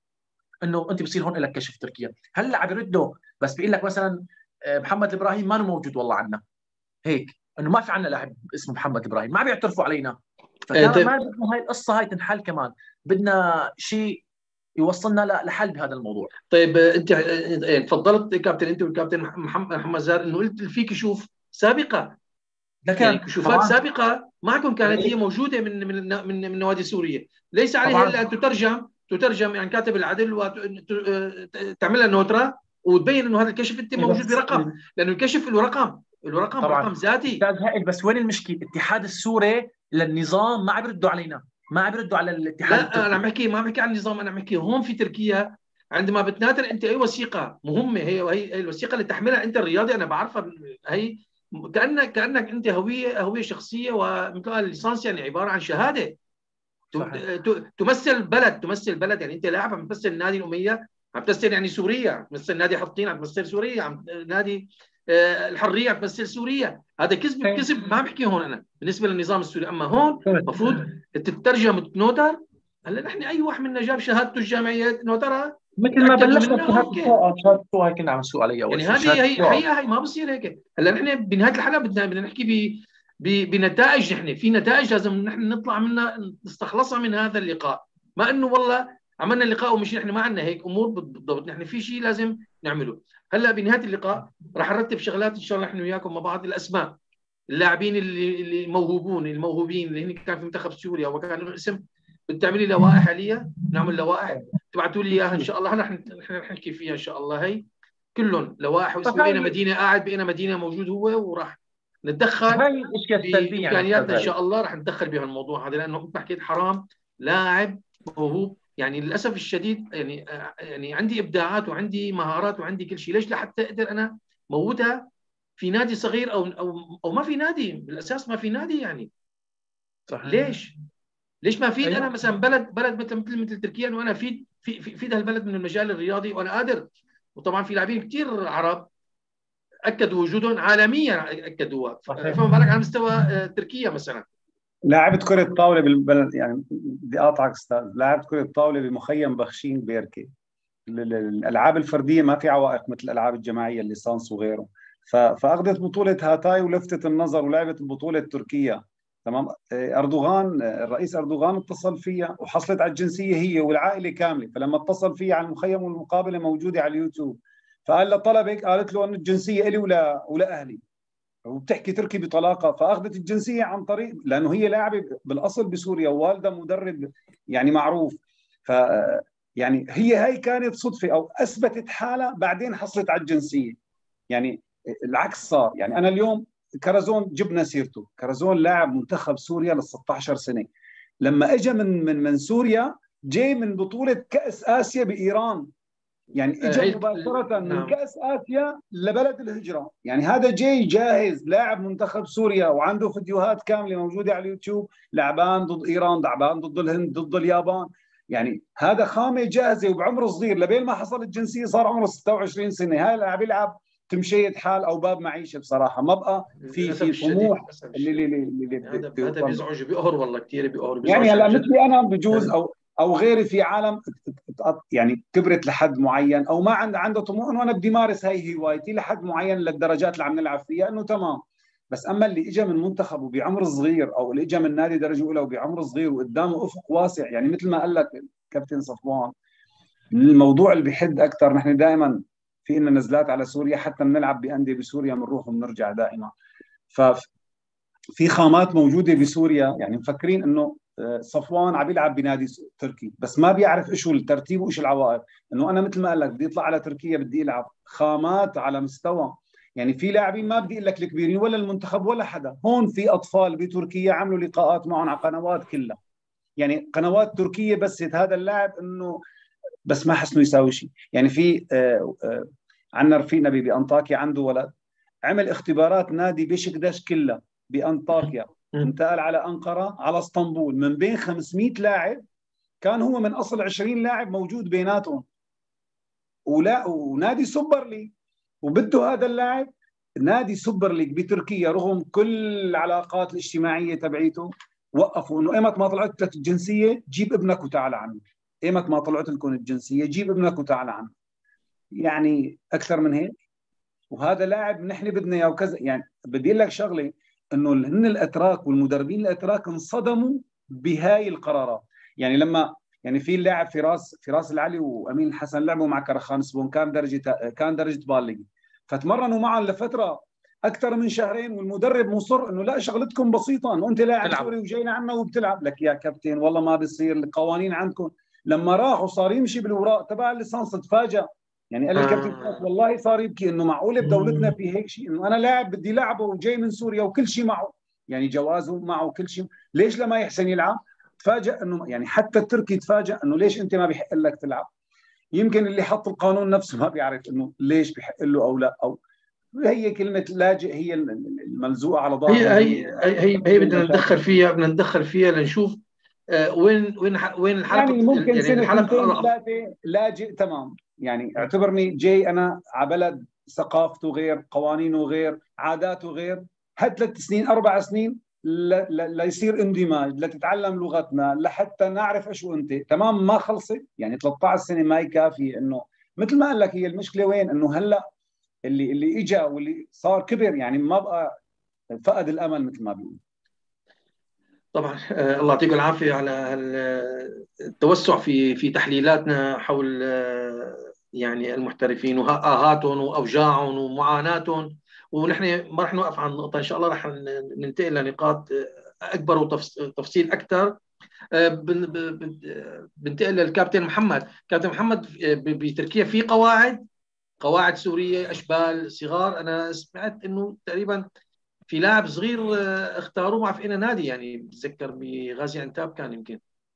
انه انت بصير هون لك كشف تركيا. هلا عم يردوا بس بيقول لك مثلا محمد ابراهيم ما موجود والله عندنا هيك، انه ما في عندنا لاعب اسمه محمد ابراهيم، ما عم يعترفوا علينا. فكان ما بدنا هاي القصه هاي تنحل، كمان بدنا شيء يوصلنا لحل بهذا الموضوع. طيب انت تفضلت كابتن انت والكابتن محمد محمد زاهر انه قلت في كشوف سابقه، يعني كشوفات طبعاً. سابقه معكم كانت هي موجوده من من من, من نوادي سوريه، ليس عليها الا ان تترجم تترجم يعني كاتب العدل وتعملها نوترا وتبين انه هذا الكشف انت موجود برقم، لانه الكشف له رقم له رقم طبعاً. رقم ذاتي. بس وين المشكله؟ الاتحاد السوري للنظام ما عم يردوا علينا، ما عم يردوا على الاتحاد لا التركي. انا عم بحكي ما عم بحكي عن النظام، انا عم بحكي هون في تركيا عندما بتناثر انت اي وثيقه مهمه، هي هي الوثيقه اللي تحملها انت الرياضي، انا بعرفها هي كانك كانك انت هويه هويه شخصيه، ومثل الليسانس يعني عباره عن شهاده صحيح. تمثل بلد تمثل بلد يعني انت لاعب عم تمثل نادي الاميه، عم تمثل يعني سوريا، عم تمثل نادي حطين، عم تمثل سوريا، عم نادي الحريه عم تمثل سوريا. هذا كذب كذب ما بحكي هون انا بالنسبه للنظام السوري. اما هون المفروض تترجم نوتر. هلا نحن اي واحد منا جاب شهادته الجامعيه نوترها مثل ما بلشنا شهادته شهادته هاي كنا عم نسوق عليها يعني هذه هي حقيقه هي ما بصير هيك. هلا نحن بنهايه الحلقه بدنا بدنا نحكي ب بنتائج، نحن في نتائج لازم نحن نطلع منها نستخلصها من هذا اللقاء، ما انه والله عملنا اللقاء ومش نحن ما عندنا هيك امور بالضبط، نحن في شيء لازم نعمله. هلا بنهايه اللقاء راح نرتب شغلات ان شاء الله نحن وياكم مع بعض، الاسماء اللاعبين اللي اللي موهوبون الموهوبين اللي هن كان في منتخب سوريا وكان لهم اسم، بتعملي لوائح عليها، نعمل لوائح تبعتوا لي اياها ان شاء الله، نحن نحن نحكي فيها ان شاء الله. هي كلهم لوائح واسمنا مدينه قاعد بقينا مدينه موجود هو، وراح نتدخل بامكانياتنا ان شاء الله، راح نتدخل بهالموضوع هذا، لانه انت حكيت حرام لاعب موهوب يعني للاسف الشديد يعني يعني عندي ابداعات وعندي مهارات وعندي كل شيء، ليش لحتى اقدر انا موتها في نادي صغير او او او ما في نادي بالاساس، ما في نادي يعني صح. ليش ليش ما في انا مثلا بلد بلد مثل مثل مثل تركيا، انه انا في في في ده البلد من المجال الرياضي وانا قادر. وطبعا في لاعبين كثير عرب اكدوا وجودهم عالميا اكدوها، فما بالك على مستوى تركيا مثلا. لاعبة كرة طاولة بالبلد يعني بدي اقاطعك استاذ، لاعبة كرة طاولة بمخيم بخشين بيركي، الالعاب الفردية ما في عوائق مثل الالعاب الجماعية الليسانس وغيره، فاخذت بطولة هاتاي ولفتت النظر ولعبت البطولة التركية تمام. اردوغان الرئيس اردوغان اتصل فيها وحصلت على الجنسية هي والعائلة كاملة، فلما اتصل فيها على المخيم والمقابلة موجودة على اليوتيوب، فقال لها طلبك، قالت له انه الجنسية الي ولا ولا اهلي، وبتحكي تركي بطلاقه، فاخذت الجنسيه عن طريق لانه هي لاعبه بالاصل بسوريا ووالدها مدرب يعني معروف، ف يعني هي هاي كانت صدفه او اثبتت حالها بعدين حصلت على الجنسيه. يعني العكس صار، يعني انا اليوم كرزون جبنا سيرته، كرزون لاعب منتخب سوريا لل ستة عشر سنه، لما اجى من من من سوريا جاي من بطوله كاس اسيا بايران، يعني اجى مباشره من كاس اسيا لبلد الهجره، يعني هذا جاي جاهز لاعب منتخب سوريا وعنده فيديوهات كامله موجوده على اليوتيوب، لعبان ضد ايران، لعبان ضد الهند، ضد اليابان، يعني هذا خامه جاهزه وبعمر صغير، لبين ما حصل الجنسيه صار عمره ستة وعشرين سنه، هاي اللاعب يلعب تمشية حال او باب معيشه بصراحه، ما بقى في في طموح اللي اللي اللي هذا هذا بيزعج بيقهر والله كثير بيقهر. يعني هلا مثلي انا بجوز او او غيري في عالم يعني كبرت لحد معين او ما عنده عنده طموح انه انا بدي مارس هاي هوايتي لحد معين للدرجات اللي عم نلعب فيها انه تمام. بس اما اللي اجى من منتخب وبعمر صغير او اللي اجى من نادي درجه اولى وبعمر صغير وقدامه افق واسع، يعني مثل ما قال لك كابتن صفوان الموضوع اللي بيحد اكثر. نحن دائما في لنا نزلات على سوريا حتى بنلعب بانديه بسوريا بنروح وبنرجع دائما. ففي خامات موجوده بسوريا، يعني مفكرين انه صفوان عم يلعب بنادي تركي بس ما بيعرف ايش هو الترتيب وايش العوائق، انه انا مثل ما قال لك بدي اطلع على تركيا بدي العب خامات على مستوى. يعني في لاعبين ما بدي اقول لك الكبيرين ولا المنتخب ولا حدا، هون في اطفال بتركيا عملوا لقاءات معهم على قنوات كلها، يعني قنوات تركيه بس هذا اللاعب انه بس ما حسنوا يساوي شيء. يعني في آه آه عندنا رفيقنا بانطاكيا عنده ولد عمل اختبارات نادي بشكدش كلها بانطاكيا، انتقل على انقره على اسطنبول، من بين خمسمئة لاعب كان هو من اصل عشرين لاعب موجود بيناتهم، ولا ونادي سوبر ليج وبده هذا اللاعب نادي سوبر ليج بتركيا رغم كل العلاقات الاجتماعيه تبعيته وقفوا انه ايمت ما طلعت لك الجنسيه جيب ابنك وتعال عنه، ايمت ما طلعت لكم الجنسيه جيب ابنك وتعال عنه. يعني اكثر من هيك؟ وهذا لاعب نحن بدنا اياه وكذا. يعني بدي لك شغله انه هن الاتراك والمدربين الاتراك انصدموا بهاي القرارات. يعني لما يعني في اللاعب فراس فراس العلي وامين الحسن لعبوا مع كرخان سبون، كان درجه كان درجه بالغ، فتمرنوا معا لفتره اكثر من شهرين، والمدرب مصر انه لا شغلتكم بسيطه انه انت لاعب سوري وجاينا عنا وبتلعب. لك يا كابتن والله ما بيصير، القوانين عندكم. لما راح وصار يمشي بالاوراق تبع الليسانس تفاجأ. يعني قال الكابتن آه. والله صار يبكي انه معقوله بدولتنا في هيك شيء، انه انا لاعب بدي لعبه وجاي من سوريا وكل شيء معه، يعني جوازه معه وكل شيء، ليش لما يحسن يلعب؟ تفاجأ انه يعني حتى التركي تفاجأ انه ليش انت ما بيحق لك تلعب. يمكن اللي حط القانون نفسه ما بيعرف انه ليش بيحق له او لا، او هي كلمه لاجئ هي الملزوقه على ظهره. هي هي هي هي بدنا ندخل فيها بدنا ندخل فيها لنشوف آه وين وين وين الحلقه. يعني ممكن يعني سنه سنتين ثلاثه لاجئ تمام، يعني اعتبرني جاي انا على بلد ثقافته غير، قوانينه غير، عاداته غير، هات ثلاث سنين اربع سنين ليصير اندماج، لتتعلم لغتنا، لحتى نعرف ايش انت تمام. ما خلصت يعني ثلاثة عشر سنه ما يكافي. انه مثل ما قال لك هي المشكله وين، انه هلا اللي اللي اجى واللي صار كبر، يعني ما بقى فقد الامل مثل ما بيقول. طبعا آه الله يعطيكم العافيه على التوسع في في تحليلاتنا حول آه يعني المحترفين وآهاتهم واوجاعهم ومعاناتهم، ونحن ما رح نوقف عن نقطه، ان شاء الله رح ننتقل لنقاط اكبر وتفصيل اكثر. آه بنتقل للكابتن محمد. كابتن محمد بتركيا في قواعد قواعد سوريه اشبال صغار، انا سمعت انه تقريبا في لاعب صغير اختاروه مع فينا نادي، يعني بتذكر بغازي عنتاب كان يمكن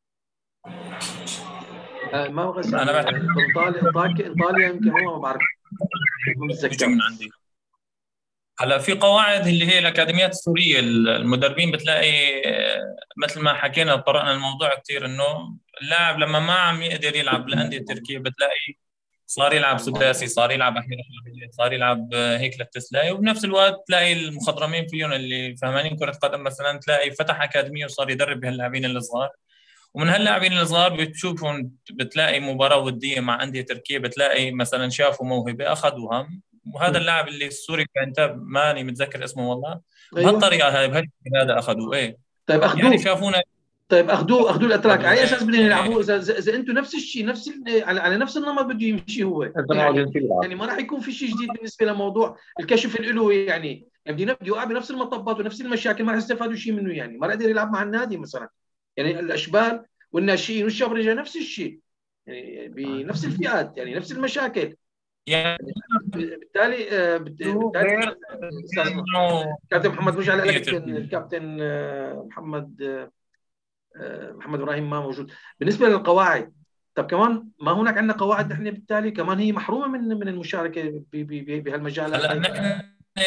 آه ما غازي انا انطاليا انطاليا يمكن والله ما بعرف ما بتذكر من عندي. هلا في قواعد اللي هي الاكاديميات السوريه، المدربين بتلاقي مثل ما حكينا طرقنا الموضوع كثير، انه اللاعب لما ما عم يقدر يلعب بالانديه التركيه بتلاقي صار يلعب سداسي، صار يلعب احمد، صار يلعب هيك للتسلايه، وبنفس الوقت تلاقي المخضرمين فيهم اللي فهمانين كره قدم مثلا تلاقي فتح اكاديميه وصار يدرب بهاللاعبين الصغار. ومن هاللاعبين الصغار بتشوفهم بتلاقي مباراه وديه مع انديه تركيه، بتلاقي مثلا شافوا موهبه اخذوها. وهذا اللاعب اللي السوري كان ماني متذكر اسمه والله، أيوة. بهالطريقه هاي بهالشكل هذا اخذوه. ايه طيب اخذوه يعني شافونا طيب اخذوه اخذوه الاتراك على اساس بدهم يلعبوه؟ اذا اذا انتم نفس الشيء نفس على, على نفس النمط بده يمشي هو، يعني, يعني ما راح يكون في شيء جديد بالنسبه لموضوع الكشف الالوي. يعني بدي بدي يوقع بنفس المطبات ونفس المشاكل، ما راح يستفادوا شيء منه. يعني ما راح يقدر يلعب مع النادي مثلا، يعني الاشبال والناشئين والشبرجه نفس الشيء، يعني بنفس الفئات، يعني نفس المشاكل. يعني بالتالي بالتالي كابتن محمد مش على لك الكابتن محمد محمد ابراهيم ما موجود. بالنسبه للقواعد، طب كمان ما هناك عندنا قواعد نحن بالتالي كمان هي محرومه من من المشاركه بهالمجال. هلا نحن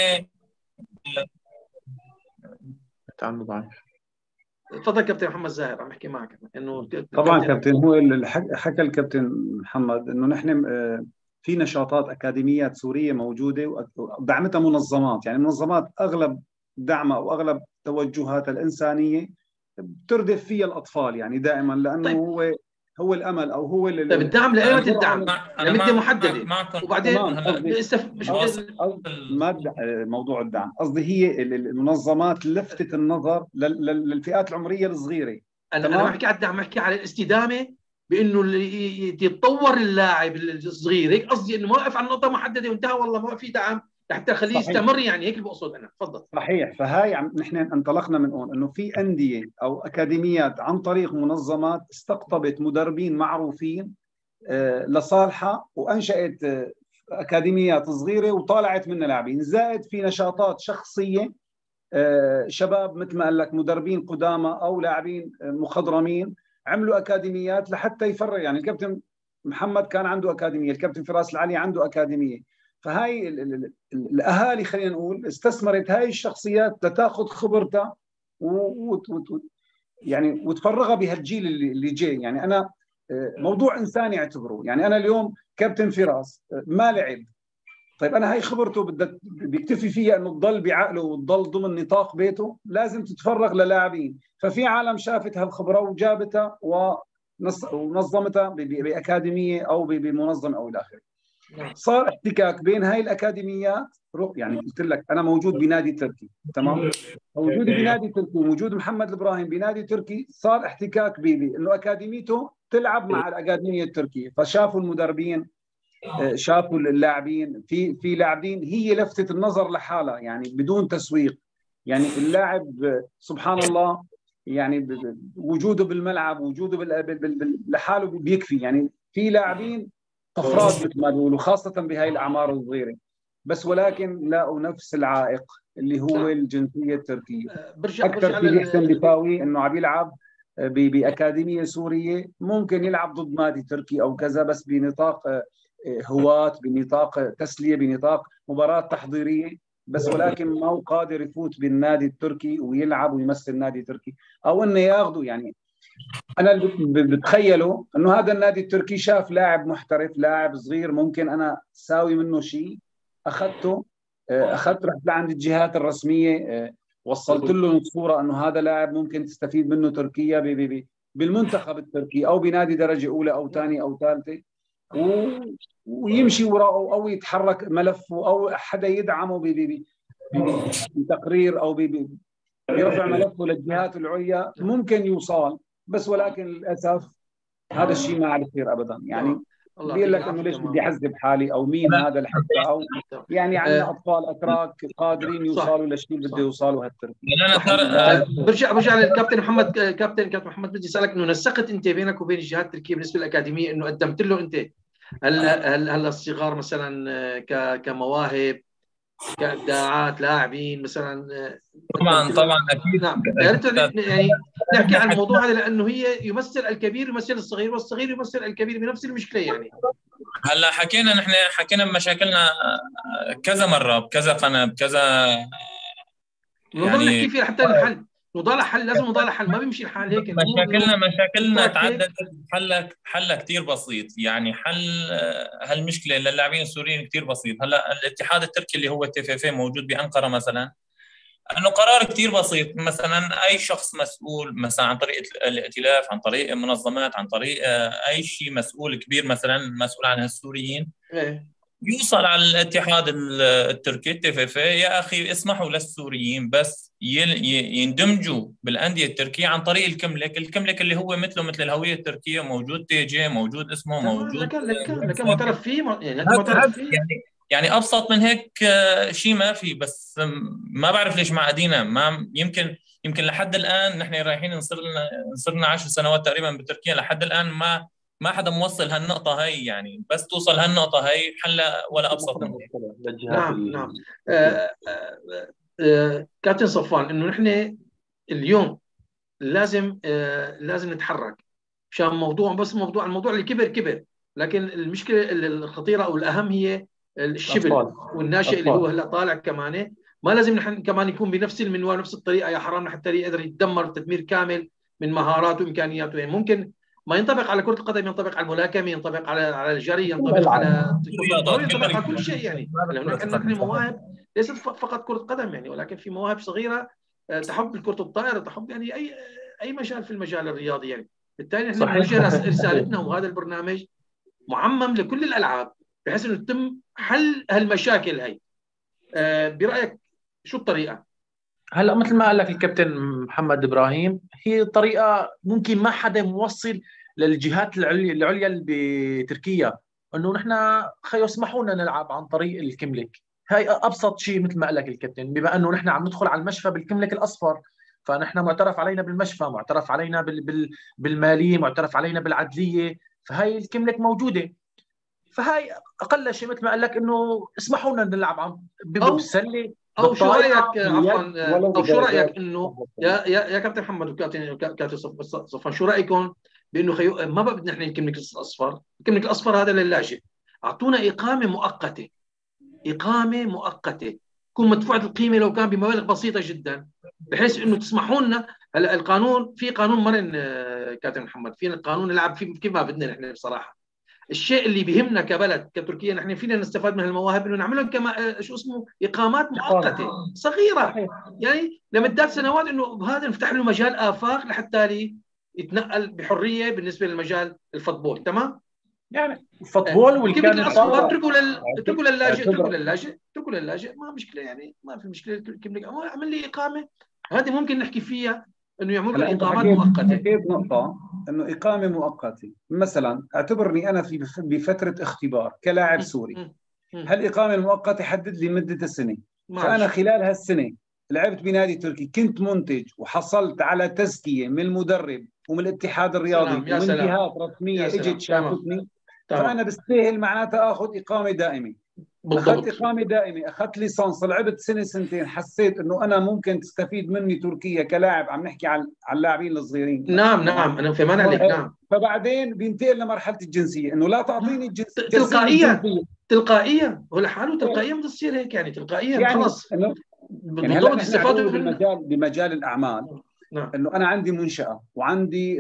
تعال ضعيف. تفضل كابتن محمد زاهر عم بحكي معك. انه طبعا كابتن هو اللي حكى الكابتن محمد انه نحن في نشاطات اكاديميات سوريه موجوده ودعمتها منظمات، يعني منظمات اغلب دعمها او اغلب توجهاتها الانسانيه بتردف فيها الاطفال يعني دائما، لانه طيب. هو هو الامل او هو طيب الدعم لاي الدعم لمده محدده معكم. وبعدين استف... ما موضوع الدعم قصدي هي المنظمات لفتت النظر للفئات العمريه الصغيره. انا انا بحكي على الدعم، بحكي على الاستدامه، بانه يتطور اللاعب الصغير، هيك قصدي انه ما وقف على نقطه محدده وانتهى والله ما في دعم لحتى خليه يستمر، يعني هيك اللي بقصد انا. تفضل. صحيح. فهاي عم نحن انطلقنا من هون انه في انديه او اكاديميات عن طريق منظمات استقطبت مدربين معروفين لصالحها وانشات اكاديميات صغيره وطالعت منها لاعبين، زائد في نشاطات شخصيه شباب مثل ما قال لك مدربين قدامى او لاعبين مخضرمين عملوا اكاديميات لحتى يفرغ. يعني الكابتن محمد كان عنده اكاديميه، الكابتن فراس العلي عنده اكاديميه، فهاي الاهالي خلينا نقول استثمرت هاي الشخصيات لتاخذ خبرتها و... و... يعني وتفرغها بهالجيل اللي, اللي جاي. يعني انا موضوع انساني اعتبره، يعني انا اليوم كابتن فراس ما لعب، طيب انا هاي خبرته بدك بيكتفي فيها انه تضل بعقله وتضل ضمن نطاق بيته، لازم تتفرغ للاعبين. ففي عالم شافت هالخبره وجابتها ونظمتها باكاديميه او بمنظمه او الى اخره. صار احتكاك بين هاي الاكاديميات، يعني قلت لك انا موجود بنادي تركي، تمام، موجود بنادي تركي وموجود محمد الابراهيم بنادي تركي، صار احتكاك بيبي انه اكاديميته تلعب مع الاكاديميه التركيه، فشافوا المدربين شافوا اللاعبين، في في لاعبين هي لفتت النظر لحالها يعني بدون تسويق. يعني اللاعب سبحان الله يعني وجوده بالملعب وجوده لحاله بيكفي. يعني في لاعبين طفرات مثل ما بيقولوا خاصه بهاي الاعمار الصغيره، بس ولكن لاقوا نفس العائق اللي هو الجنسيه التركيه. برجع اكثر برجع شيء يحسن بيساوي انه عم يلعب باكاديميه سوريه، ممكن يلعب ضد نادي تركي او كذا بس بنطاق هواة، بنطاق تسليه، بنطاق مباراه تحضيريه بس، ولكن ما هو قادر يفوت بالنادي التركي ويلعب ويمثل نادي تركي، او انه ياخذوا. يعني انا اللي بتخيله انه هذا النادي التركي شاف لاعب محترف، لاعب صغير ممكن انا ساوي منه شيء، اخذته اخذت رحت لعند الجهات الرسميه، وصلت له الصوره انه هذا لاعب ممكن تستفيد منه تركيا بي بي بي بالمنتخب التركي او بنادي درجه اولى او ثانيه او ثالثه، و... ويمشي وراءه او يتحرك ملفه او حدا يدعمه بتقرير او بيرفع ملفه للجهات العليا، ممكن يوصل. بس ولكن للاسف هذا الشيء ما عاد يصير ابدا. يعني بيقول لك انه ليش بدي احذب حالي او مين هذا لحتى، او يعني عندنا اطفال اتراك قادرين يوصلوا للشيء اللي بده يوصلوا هالتركي. برجع برجع للكابتن محمد، كابتن كابتن محمد بدي اسالك انه نسقت انت بينك وبين الجهات التركيه بالنسبه للاكاديميه، انه قدمت له انت هلا هلا الصغار مثلا كمواهب كابداعات لاعبين مثلا؟ طبعا طبعا اكيد. نعم يعني نحكي عن الموضوع هذا لانه هي يمثل الكبير يمثل الصغير والصغير يمثل الكبير بنفس المشكله. يعني هلا حكينا نحن حكينا بمشاكلنا كذا مره بكذا قناه بكذا، يعني نحكي فيه حتى الحل نضال حل، لازم نضال حل، ما بيمشي الحال هيك. مشاكلنا مشاكلنا تعددت، حلها حلها كثير بسيط. يعني حل هالمشكله للاعبين السوريين كثير بسيط. هلا الاتحاد التركي اللي هو التي اف اف موجود بانقره مثلا، انه قرار كثير بسيط. مثلا اي شخص مسؤول مثلا عن طريق الائتلاف، عن طريق منظمات، عن طريق اي شيء مسؤول كبير مثلا مسؤول عن السوريين، يوصل على الاتحاد التركي التي اف اف، يا اخي اسمحوا للسوريين بس يندمجوا بالانديه التركيه عن طريق الكملك، الكملك اللي هو مثله مثل الهويه التركيه، موجود تي جي، موجود اسمه، موجود لك معترف فيه، يعني معترف فيه. يعني يعني ابسط من هيك شيء ما في. بس ما بعرف ليش معقدينا. ما يمكن يمكن لحد الان نحن رايحين نصير لنا صرنا عشر سنوات تقريبا بتركيا، لحد الان ما ما حدا موصل هالنقطة هاي. يعني بس توصل هالنقطة هاي حلها ولا أبسط من هيك. نعم نعم. آه آه آه كابتن صفوان، إنه نحن اليوم لازم آه لازم نتحرك مشان موضوع، بس موضوع الموضوع اللي كبر كبر، لكن المشكلة الخطيرة أو الأهم هي الشبل والناشئ اللي هو هلا طالع كمان. ما لازم نحن كمان يكون بنفس المنوال نفس الطريقة، يا حرام حتى يقدر يتدمر تدمير كامل من مهاراته وإمكانياته. يعني ممكن ما ينطبق على كرة القدم، ينطبق على الملاكمة، ينطبق على على الجري، ينطبق على ينطبق على كل شيء يعني. هناك عندنا مواهب ليست فقط كرة قدم يعني، ولكن في مواهب صغيرة تحب الكرة الطائرة، تحب يعني أي أي مجال في المجال الرياضي يعني. بالتالي احنا بنوجه رسالتنا، وهذا البرنامج معمم لكل الألعاب بحيث إنه يتم حل هالمشاكل هاي. أه برأيك شو الطريقة؟ هلا مثل ما قال لك الكابتن محمد ابراهيم، هي طريقه ممكن ما حدا موصل للجهات العليا العليا بتركيا انه نحن خيو اسمحوا لنا نلعب عن طريق الكملك. هاي ابسط شيء مثل ما قال لك الكابتن، بما انه نحن عم ندخل على المشفى بالكملك الاصفر، فنحن معترف علينا بالمشفى، معترف علينا بال بال بالماليه، معترف علينا بالعدليه، فهاي الكملك موجوده. فهاي اقل شيء مثل ما قال لك انه اسمحوا لنا نلعب عن بالسله او شو رايك عفوا او شو رايك انه يا يا يا كابتن محمد وكابتن كابتن صفوان، شو رايكم بانه خيو ما بقى بدنا احنا الكملك الاصفر، الكملك الاصفر هذا للاجئ، اعطونا اقامه مؤقته، اقامه مؤقته تكون مدفوعه القيمه لو كان بمبالغ بسيطه جدا، بحيث انه تسمحوا لنا. هلا القانون في قانون مرن كابتن محمد، فينا القانون نلعب فيه كيف ما بدنا نحن بصراحه. الشيء اللي بيهمنا كبلد كتركيا نحن فينا نستفاد من المواهب انه نعمل لهم كما شو اسمه اقامات مؤقته صغيره يعني لمدات سنوات، انه بهذا نفتح له مجال افاق لحتى يتنقل بحريه بالنسبه للمجال الفوتبول. تمام يعني الفوتبول والكملك الاصفر اتركوا لل اتركوا للاجئ اتركوا للاجئ اتركوا للاجئ ما مشكله يعني، ما في مشكله. الكملك اعمل لي اقامه، هذه ممكن نحكي فيها انه يعملوا لي اقامات مؤقته. حكيت نقطه انه اقامه مؤقته، مثلا اعتبرني انا في بفتره اختبار كلاعب سوري، هالاقامه المؤقته حدد لي مده السنه، فانا خلال هالسنه لعبت بنادي تركي، كنت منتج وحصلت على تزكيه من المدرب ومن الاتحاد الرياضي ومن سلام. جهات رسميه اجت شافتني، فانا بستاهل معناتها اخذ اقامه دائمه. اخذت اقامه دائمه، اخذت ليسانس، لعبت سنه سنتين، حسيت انه انا ممكن تستفيد مني تركيا كلاعب، عم نحكي عن عن اللاعبين الصغيرين. نعم نعم انا في مانع عليك. نعم فبعدين بينتقل لمرحله الجنسيه، انه لا تعطيني الجنسيه تلقائيا تلقائيا هو لحاله تلقائيا بده تصير هيك يعني تلقائيا يعني خلص يعني بالضبط استفادوا بمجال بمجال الاعمال. نعم. انه انا عندي منشاه وعندي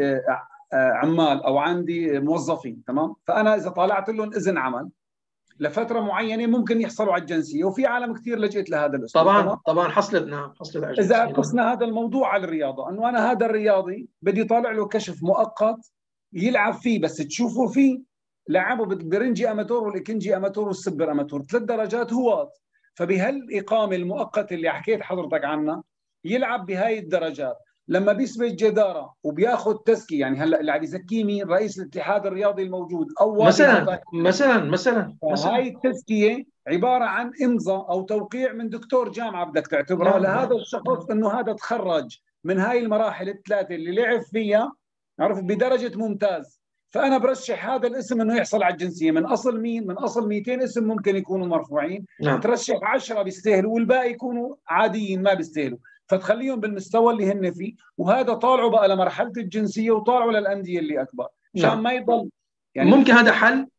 عمال او عندي موظفين، تمام، فانا اذا طالعت لهم اذن عمل لفتره معينه ممكن يحصلوا على الجنسيه، وفي عالم كثير لجئت لهذا الاسلوب. طبعا تمام؟ طبعا حصلت نعم حصلت على الجنسيه. اذا قسنا هذا الموضوع على الرياضه، انه انا هذا الرياضي بدي طالع له كشف مؤقت يلعب فيه، بس تشوفوا فيه لعبوا بالبرنجي اماتور والاكنجي اماتور والسبر اماتور، ثلاث درجات هواة، فبهالاقامه المؤقته اللي حكيت حضرتك عنها يلعب بهاي الدرجات، لما بيثبت جداره وبياخذ تزكيه، يعني هلا اللي عم يزكيه مين؟ رئيس الاتحاد الرياضي الموجود او مثلا مثلا مثلا هاي التزكيه عباره عن امضاء او توقيع من دكتور جامعه بدك تعتبره نعم. لهذا الشخص انه هذا تخرج من هاي المراحل الثلاثه اللي لعب فيها، عرف، بدرجه ممتاز، فانا برشح هذا الاسم انه يحصل على الجنسيه. من اصل مين؟ من اصل مئتين اسم ممكن يكونوا مرفوعين، نعم. ترشح عشرة بيستاهلوا والباقي يكونوا عاديين ما بيستاهلوا، فتخليهم بالمستوى اللي هن فيه، وهذا طالعوا بقى لمرحله الجنسيه وطالعوا للانديه اللي اكبر عشان نعم. ما يضل يعني ممكن هذا حل.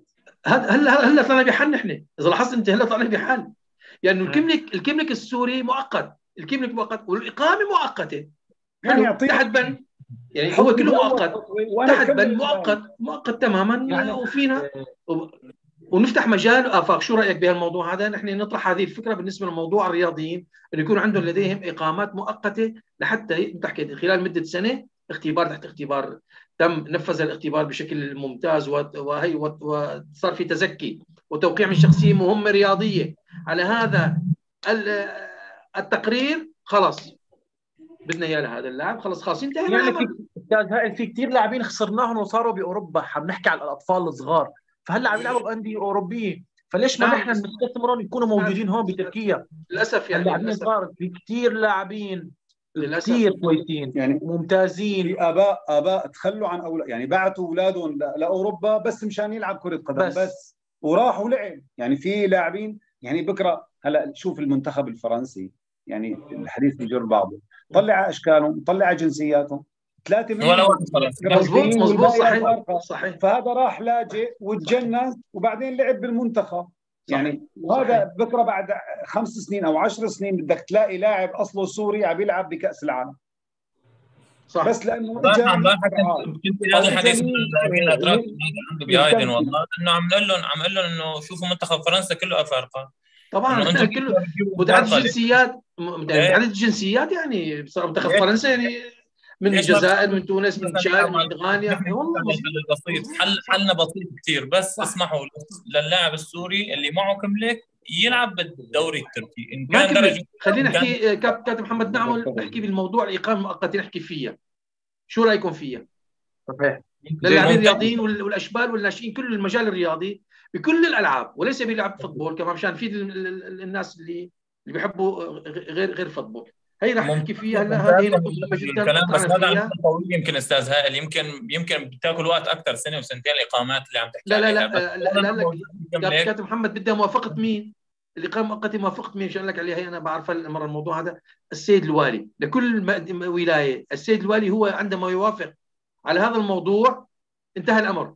هلا هلا طلعنا بحل نحن، اذا لاحظت انت هلا طلعنا بحل، يعني الكملك الكملك السوري مؤقت، الكملك مؤقت والاقامه مؤقته يعني تحت بند، يعني هو كله مؤقت تحت بند مؤقت مؤقت تماما يعني وفينا ونفتح مجال آفاق. شو رأيك بهالموضوع هذا؟ نحن نطرح هذه الفكرة بالنسبة لموضوع الرياضيين أن يكون عندهم لديهم إقامات مؤقتة لحتى تحكي خلال مدة سنة اختبار تحت اختبار، تم نفذ الاختبار بشكل ممتاز وهي وصار في تزكي وتوقيع من شخصية مهمة رياضية على هذا التقرير، خلاص بدنا اياه لهذا اللاعب، خلص خلاص انتهينا. يعني في استاذ هائل في كثير لاعبين خسرناهم وصاروا باوروبا، عم نحكي على الاطفال الصغار، فهلا عم يلعبوا بانديه اوروبيه، فليش ما نحن نستثمرهم يكونوا موجودين هون بتركيا؟ للاسف يعني اللاعبين صار في كثير لاعبين كثير كويسين يعني ممتازين. في اباء اباء تخلوا عن اولاد، يعني بعثوا اولادهم لاوروبا بس مشان يلعب كره قدم بس, بس وراحوا لعب. يعني في لاعبين يعني بكره هلا شوف المنتخب الفرنسي، يعني الحديث بجر بعضه، طلع اشكالهم طلع جنسياتهم ثلاثة منهم ولا واحد مظبوط مظبوط صحيح صحيح. فهذا راح لاجئ وتجنس وبعدين لعب بالمنتخب يعني. وهذا بكره بعد خمس سنين او عشر سنين بدك تلاقي لاعب اصله سوري عم يلعب بكأس العالم. صح. بس لانه اجى كنت هذا الحديث اللاعبين ادراك عنده بايدن والله انه عم نقول لهم عم نقول لهم انه شوفوا منتخب فرنسا كله افارقه طبعا كله متعدد الجنسيات متعدد الجنسيات يعني منتخب فرنسا يعني من الجزائر من تونس من تشاد من غانا والله بسيط حل حلنا بسيط كثير بس صح. اسمحوا للاعب السوري اللي معه كملك يلعب بالدوري التركي ان كان درجه. خلينا نحكي كابتن محمد نعمل نحكي بالموضوع الاقامه المؤقته نحكي فيها شو رايكم فيها؟ صحيح للاعبين الرياضيين والاشبال والناشئين كل المجال الرياضي بكل الالعاب وليس بيلعب فوتبول كمان مشان نفيد الناس اللي اللي بيحبوا غير غير فوتبول. هي رح نحكي فيها هلا هذه نقطه مهمه جدا الكلام بس هذا عن طويل يمكن استاذ هائل يمكن يمكن بتاكل وقت اكثر سنه وسنتين الاقامات اللي عم تحكي لا لا لا لا, لا, لا كابتن محمد بدها موافقه مين؟ الاقامه المؤقته موافقه مين؟ عشان لك عليها هي انا بعرفها المره الموضوع هذا السيد الوالي لكل ولايه السيد الوالي هو عندما يوافق على هذا الموضوع انتهى الامر.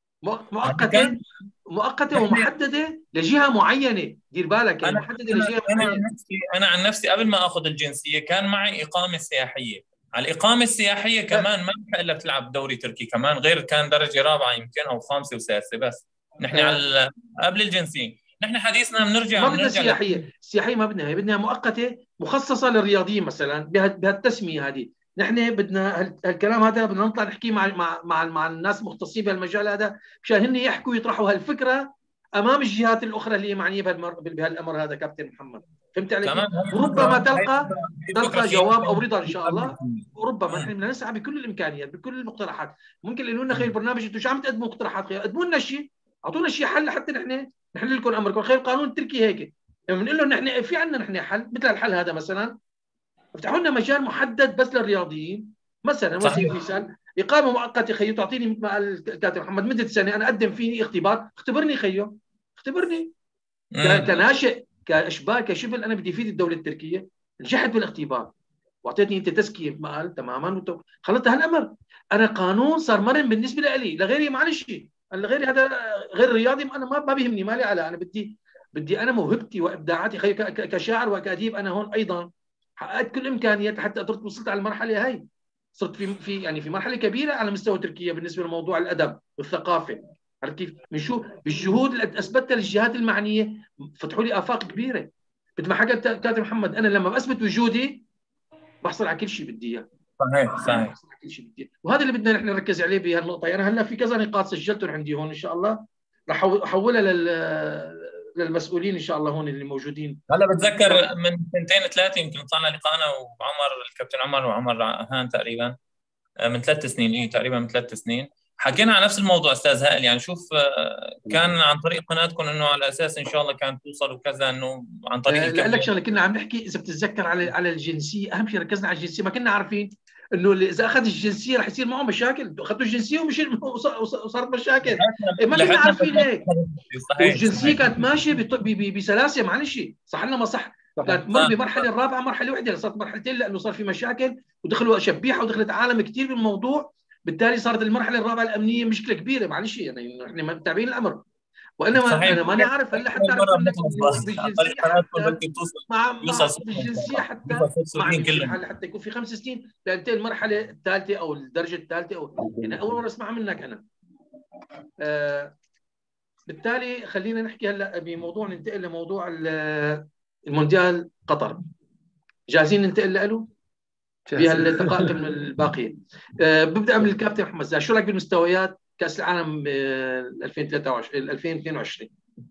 مؤقته مؤقته ومحدده لجهه معينه دير بالك يعني محدده لجهه أنا معينه. عن نفسي انا عن نفسي قبل ما اخذ الجنسيه كان معي اقامه سياحيه. على الاقامه السياحيه كمان ما بحق لك تلعب دوري تركي كمان غير كان درجه رابعه يمكن او خامسه وسادسه بس نحن على قبل الجنسيه. نحن حديثنا بنرجع ما بدنا سياحيه السياحيه ما بدنا بدنا مؤقته مخصصه للرياضيين مثلا بهالتسميه هذه. نحن بدنا هالكلام هذا بدنا نطلع نحكي مع مع مع, مع الناس المختصين بهالمجال هذا مشان هن يحكوا يطرحوا هالفكره امام الجهات الاخرى اللي هي معنيه بهالامر هذا كابتن محمد. فهمت علي؟ وربما تلقى تلقى جواب او رضا ان شاء الله. وربما نحن بدنا نسعى بكل الامكانيات بكل المقترحات. ممكن لانه لنا خير البرنامج انتم شو عم تقدموا مقترحات قدموا لنا شيء اعطونا شيء حل حتى نحن نحل لكم امركم. خير القانون التركي هيك بنقول لهم نحن في عندنا نحن حل مثل الحل هذا مثلا افتحوا لنا مجال محدد بس للرياضيين مثلا مثلا مثال اقامه مؤقته خيو تعطيني مثل ما قال الكاتب محمد مده سنه انا اقدم فيني اختبار اختبرني خيو اختبرني كناشئ كاشبال كشبل انا بدي افيد الدوله التركيه نجحت بالاختبار واعطيتني انت تزكيه مثل ما قال تماما خلصت هالامر. انا قانون صار مرن بالنسبه لي لغيري معلش لغيري هذا غير رياضي انا ما ما بيهمني مالي على انا بدي بدي انا موهبتي وابداعاتي خيو كشاعر وكاديب انا هون ايضا حققت كل امكانيات حتى قدرت وصلت على المرحله هاي صرت في في يعني في مرحله كبيره على مستوى تركيا بالنسبه لموضوع الادب والثقافه. عرفت كيف؟ من شو بالجهود اللي اثبتها للجهات المعنيه فتحوا لي افاق كبيره. مثل ما حكى كاتب محمد انا لما بثبت وجودي بحصل على كل شيء بدي اياه. صحيح صحيح بحصل على كل شيء بدي. وهذا اللي بدنا نحن نركز عليه بهالنقطه. يعني هلا في كذا نقاط سجلتهم عندي هون ان شاء الله راح احولها لل للمسؤولين ان شاء الله هون اللي موجودين. هلا بتذكر من سنتين ثلاثه يمكن طلعنا لقاءنا وعمر الكابتن عمر وعمر هان تقريبا من ثلاث سنين ايه تقريبا من ثلاث سنين حكينا عن نفس الموضوع استاذ هائل. يعني شوف كان عن طريق قناتكم انه على اساس ان شاء الله كان توصل وكذا انه عن طريق لا لك شغله كنا عم نحكي اذا بتتذكر على على الجنسيه اهم شيء ركزنا على الجنسيه. ما كنا عارفين انه اذا اخذ الجنسيه رح يصير معه مشاكل. اخذوا الجنسيه ومش وصارت مشاكل. ما كنا عارفين هيك. والجنسيه كانت ماشيه بسلاسه معلش صح لنا ما صح. كانت مر بمرحله الرابعه مرحله واحده صارت مرحلتين لانه صار في مشاكل ودخلوا شبيحه ودخلت عالم كثير بالموضوع. بالتالي صارت المرحله الرابعه الامنيه مشكله كبيره معلش يعني احنا متابعين الامر. وانما انا ماني عارف هلا حتى اعرف لك بالجنسيه مع بالجنسيه حتى مع حتى يكون في خمس سنين لانتهي المرحله الثالثه او الدرجه الثالثه او يعني اول مره اسمعها منك انا. آه بالتالي خلينا نحكي هلا بموضوع ننتقل لموضوع المونديال قطر. جاهزين ننتقل له بهالدقائق الباقيه. آه ببدا من الكابتن محمد زاهر شو رايك بالمستويات كاس العالم ألفين وثلاثة وعشرين ألفين واثنين وعشرين؟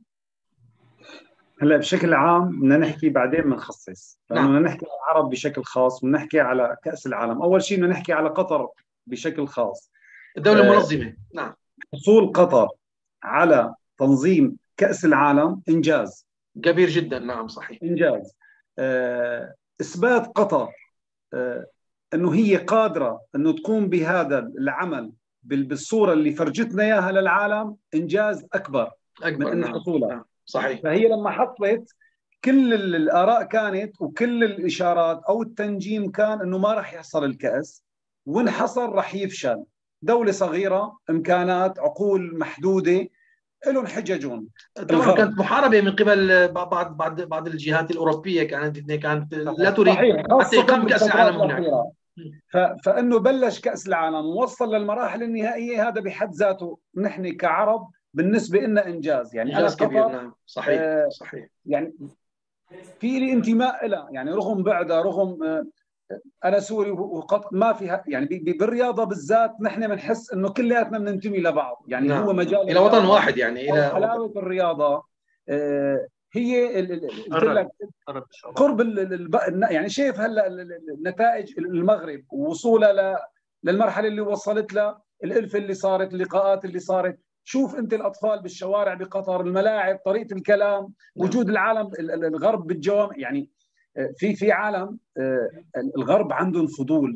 هلا بشكل عام بدنا نحكي بعدين بنخصص لانه بدنا نحكي على العرب بشكل خاص ونحكي على كاس العالم. اول شيء بدنا نحكي على قطر بشكل خاص الدوله المنظمه. آه نعم حصول قطر على تنظيم كاس العالم انجاز كبير جدا. نعم صحيح انجاز. آه اثبات قطر آه انه هي قادره انه تقوم بهذا العمل بالصوره اللي فرجتنا اياها للعالم انجاز اكبر اكبر من حصولها. نعم. صحيح. فهي لما حصلت كل الاراء كانت وكل الاشارات او التنجيم كان انه ما راح يحصل الكاس وان حصل راح يفشل. دوله صغيره امكانات عقول محدوده لهم حججهم. طبعا كانت محاربه من قبل بعض بعض بعض الجهات الاوروبيه كانت كانت لا تريد حتى اقامه كاس العالم هناك. فانه بلش كاس العالم ووصل للمراحل النهائيه، هذا بحد ذاته نحن كعرب بالنسبه لنا انجاز. يعني انجاز أنا كبير. نعم صحيح آه صحيح. يعني في لي انتماء لها، يعني رغم بعدها، رغم آه انا سوري وقط ما فيها، يعني بالرياضه بالذات نحن بنحس انه كلياتنا بننتمي لبعض. يعني نعم. هو مجال الى وطن واحد، يعني الى حلاوه وطن. الرياضه آه هي قلت لك قرب يعني شايف هلا النتائج المغرب ووصولها للمرحله اللي وصلت لها، الالفه اللي صارت، اللقاءات اللي صارت، شوف انت الاطفال بالشوارع بقطر، الملاعب، طريقه الكلام، وجود العالم الغرب بالجوامع. يعني في في عالم الغرب عندهم فضول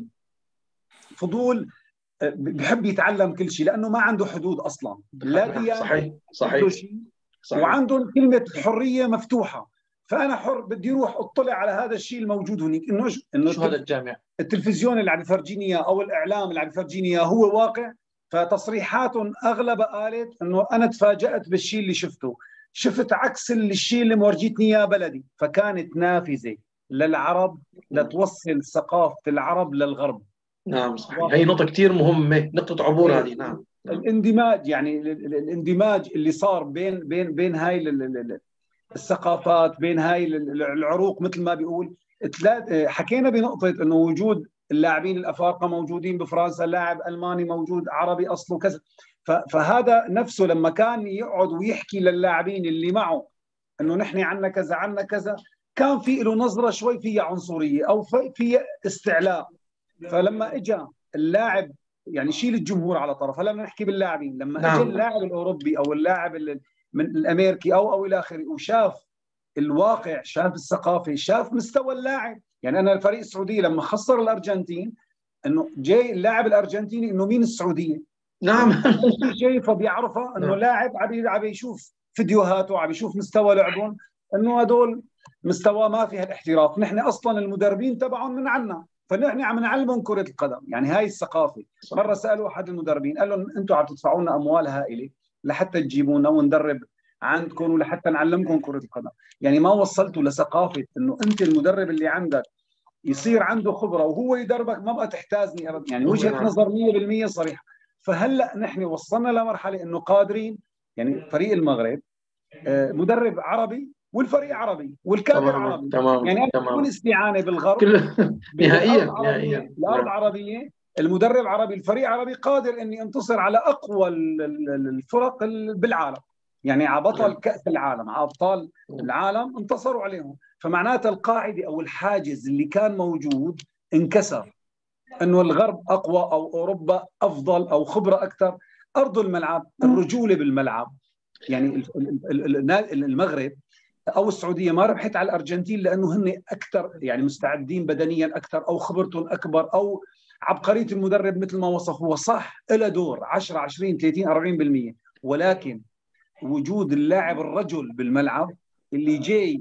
فضول بحب يتعلم كل شيء لانه ما عنده حدود اصلا، لا ديانه صحيح صحيح, صحيح. وعندهم كلمه الحريه مفتوحه، فانا حر بدي اروح اطلع على هذا الشيء الموجود هناك. انه انه شو هذا الجامع؟ التلفزيون اللي عم يفرجيني اياه او الاعلام اللي عم يفرجيني اياه هو واقع. فتصريحاتهم اغلبها قالت انه انا تفاجات بالشيء اللي شفته، شفت عكس الشيء اللي مورجيتني اياه بلدي. فكانت نافذه للعرب لتوصل ثقافه العرب للغرب. نعم صحيح، هي نقطه كثير مهمه، نقطه عبور هذه. نعم الاندماج، يعني الاندماج اللي صار بين بين بين هاي الثقافات، بين هاي العروق مثل ما بيقول. حكينا بنقطه انه وجود اللاعبين الافارقه موجودين بفرنسا، لاعب الماني موجود عربي اصله كذا. فهذا نفسه لما كان يقعد ويحكي للاعبين اللي معه انه نحن عنا كذا عنا كذا، كان في له نظره شوي فيها عنصريه او في استعلاء. فلما اجى اللاعب، يعني شيل الجمهور على طرف، هلا بدنا نحكي باللاعبين. لما نعم. اجى اللاعب الاوروبي او اللاعب من الامريكي او او الى اخره وشاف الواقع، شاف الثقافه، شاف مستوى اللاعب. يعني انا الفريق السعودي لما خسر الارجنتين، انه جاي اللاعب الارجنتيني انه مين السعوديه؟ نعم جاي فبيعرفها انه لاعب عم يشوف فيديوهاته، عم يشوف مستوى لعبهم، انه هدول مستوى ما فيها الاحتراف. نحن اصلا المدربين تبعهم من عنا، فنحن عم نعلمهم كرة القدم. يعني هاي الثقافة. مرة سألوا أحد المدربين قال لهم أنتم عم تدفعوا لنا أموال هائلة لحتى تجيبونا وندرب عندكم ولحتى نعلمكم كرة القدم. يعني ما وصلتوا لثقافة إنه أنت المدرب اللي عندك يصير عنده خبرة وهو يدربك، ما بقى تحتاجني أبدا. يعني وجهة نظر مية بالمية صريحة. فهلأ نحن وصلنا لمرحلة إنه قادرين، يعني فريق المغرب مدرب عربي والفريق عربي والكادر تمام. عربي. تمام. يعني أنا تمام. بدون استعانة بالغرب نهائيا نهائيا الأرض عربية، المدرب عربي، الفريق عربي، قادر إني انتصر على أقوى الفرق بالعالم. يعني على بطل كأس العالم، على أبطال العالم انتصروا عليهم. فمعناتها القاعدة أو الحاجز اللي كان موجود انكسر، إنه الغرب أقوى أو أوروبا أفضل أو خبرة أكثر. أرض الملعب، الرجولة بالملعب. يعني المغرب او السعوديه ما ربحت على الارجنتين لانه هن اكثر يعني مستعدين بدنيا اكثر، او خبرتهم اكبر، او عبقريه المدرب مثل ما وصف. هو صح له دور عشرة عشرين ثلاثين أربعين بالمئة، ولكن وجود اللاعب الرجل بالملعب اللي جاي.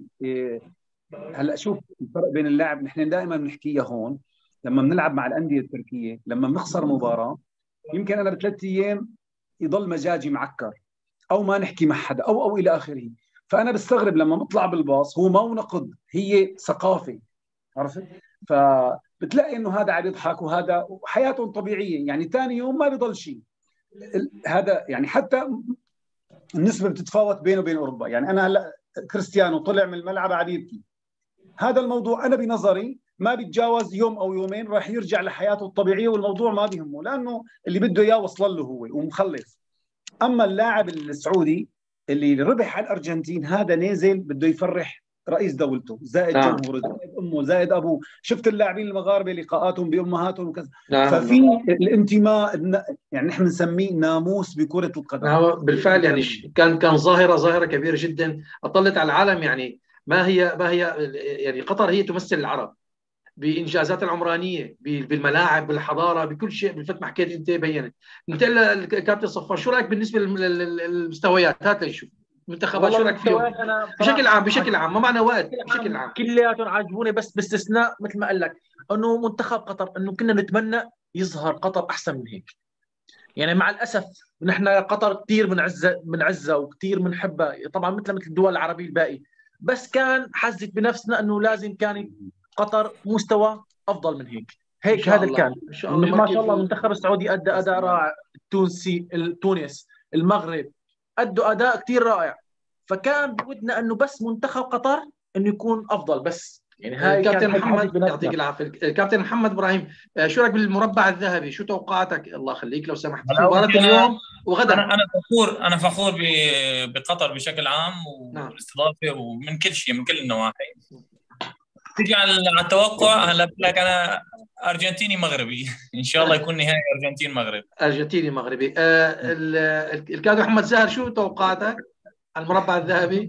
هلا شوف الفرق بين اللاعب، نحن دائما بنحكيها هون لما بنلعب مع الانديه التركيه، لما بنخسر مباراه يمكن انا بثلاث ايام يضل مزاجي معكر او ما نحكي مع حدا او او الى اخره. فانا بستغرب لما بطلع بالباص، هو ما نقد، هي ثقافه، عرفت؟ فبتلاقي انه هذا عم يضحك وهذا حياتهم طبيعيه. يعني ثاني يوم ما بيضل شيء. هذا يعني حتى النسبه بتتفاوت بينه وبين اوروبا. يعني انا هلا كريستيانو طلع من الملعب عم يبكي، هذا الموضوع انا بنظري ما بيتجاوز يوم او يومين، راح يرجع لحياته الطبيعيه والموضوع ما بيهمه، لانه اللي بده اياه وصل له هو ومخلص. اما اللاعب السعودي اللي ربح على الارجنتين، هذا نازل بده يفرح رئيس دولته، زائد نعم. جمهوره، زائد امه، زائد ابوه. شفت اللاعبين المغاربه لقاءاتهم بامهاتهم وكذا. نعم. ففي الانتماء، يعني نحن نسميه ناموس بكره القدم. نعم بالفعل. يعني كان كان ظاهره ظاهره كبيره جدا، اطلت على العالم. يعني ما هي ما هي يعني قطر هي تمثل العرب بانجازات العمرانيه، بالملاعب، بالحضاره، بكل شيء. بالفتح ما حكيت انت بينت. ننتقل للكابتن صفار، شو رايك بالنسبه للمستويات؟ هات لنشوف منتخبات شو رايك فيهم بشكل عام؟ بشكل عام ما معنا وقت، بشكل عام كلياتهم عجبوني، بس باستثناء مثل ما قال لك انه منتخب قطر، انه كنا نتمنى يظهر قطر احسن من هيك. يعني مع الاسف نحن قطر كثير بنعزها بنعزها وكثير بنحبها، طبعا مثل مثل الدول العربيه الباقي، بس كان حزت بنفسنا انه لازم كان قطر مستوى افضل من هيك. هيك هذا كان ما شاء الله. المنتخب السعودي ادى اداء رائع، التونسي تونس المغرب ادوا اداء كثير رائع، فكان بودنا انه بس منتخب قطر انه يكون افضل. بس يعني هاي الكابتن محمد يعطيك العافيه. الكابتن محمد ابراهيم، شو رايك بالمربع الذهبي؟ شو توقعاتك؟ الله يخليك لو سمحت في مباراه اليوم وغدا. انا انا فخور انا فخور بقطر بشكل عام والاستضافه ومن كل شيء، من كل النواحي. تيجي على التوقع، هلا بقول لك انا ارجنتيني مغربي ان شاء الله يكون نهائي ارجنتين مغرب. ارجنتيني مغربي. آه الكابتن محمد زاهر، شو توقعاتك على المربع الذهبي؟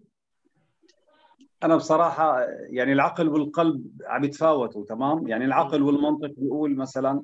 انا بصراحه يعني العقل والقلب عم يتفاوتوا، تمام؟ يعني العقل والمنطق بيقول مثلا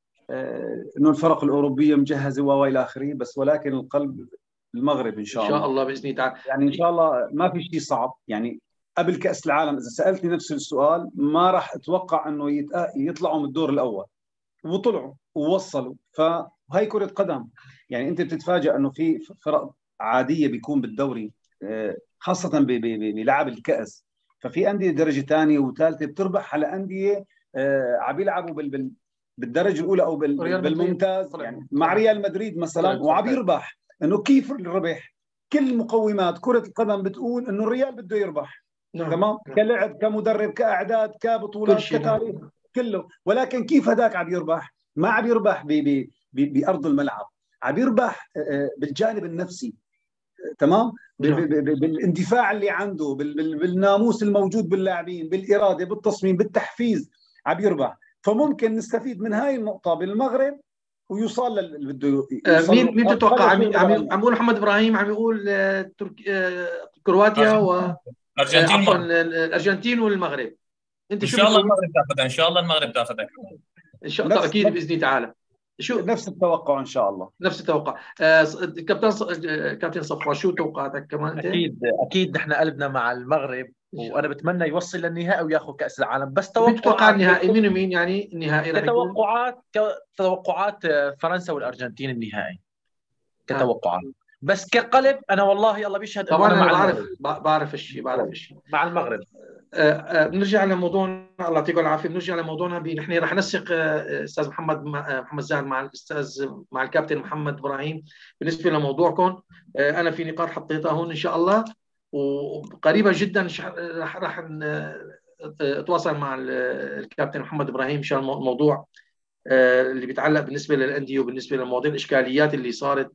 آه انه الفرق الاوروبيه مجهزه والى اخره، بس ولكن القلب المغرب ان شاء الله. ان شاء الله باذن الله. يعني ان شاء الله ما في شيء صعب. يعني قبل كأس العالم إذا سألتني نفس السؤال ما راح أتوقع أنه يطلعوا من الدور الأول، وطلعوا ووصلوا. فهي كرة قدم. يعني أنت بتتفاجأ أنه في فرق عادية بيكون بالدوري، خاصة بلعب الكأس، ففي أندية درجة ثانية وثالثة بتربح على أندية عم يلعبوا بالدرجة الأولى أو بالممتاز، يعني مع ريال مدريد مثلا وعم يربح. أنه كيف الربح؟ كل مقومات كرة القدم بتقول أنه الريال بده يربح. نعم. تمام، كلعب كمدرب كاعداد كبطولات كتاريخ كله، ولكن كيف هذاك عم يربح؟ ما عم يربح بارض الملعب، عم يربح بالجانب النفسي. تمام، نعم. بالاندفاع اللي عنده، بالناموس الموجود باللاعبين، بالاراده، بالتصميم، بالتحفيز، عم يربح. فممكن نستفيد من هاي النقطه بالمغرب ويوصل اللي بده يوصل. مين مين تتوقع؟ عم عم يقول محمد ابراهيم، عم يقول ترك... كرواتيا و الارجنتين عفوا الارجنتين والمغرب. انت ان شاء الله المغرب تاخذها، ان شاء الله المغرب تاخذها ان شاء الله اكيد باذن الله تعالى. شو نفس التوقع ان شاء الله، نفس التوقع. آه كابتن ص... كابتن صفوان، شو توقعاتك كمان انت؟ اكيد اكيد نحن قلبنا مع المغرب، وانا بتمنى يوصل للنهائي وياخذ كاس العالم. بس توقع النهائي مين ومين؟ يعني النهائي كتوقعات كتوقعات فرنسا والارجنتين النهائي كتوقعات. بس كقلب انا والله الله بيشهد طبعا انا بعرف بعرف الشيء بعرف الشيء مع المغرب. بنرجع لموضوعنا، الله يعطيكم العافيه. بنرجع لموضوعنا، نحن رح نسق استاذ محمد محمد زاهر مع الاستاذ مع الكابتن محمد ابراهيم بالنسبه لموضوعكم. انا في نقاط حطيتها هون ان شاء الله، وقريبا جدا رح رح اتواصل مع الكابتن محمد ابراهيم مشان الموضوع اللي بيتعلق بالنسبه للانديه وبالنسبه لمواضيع الاشكاليات اللي صارت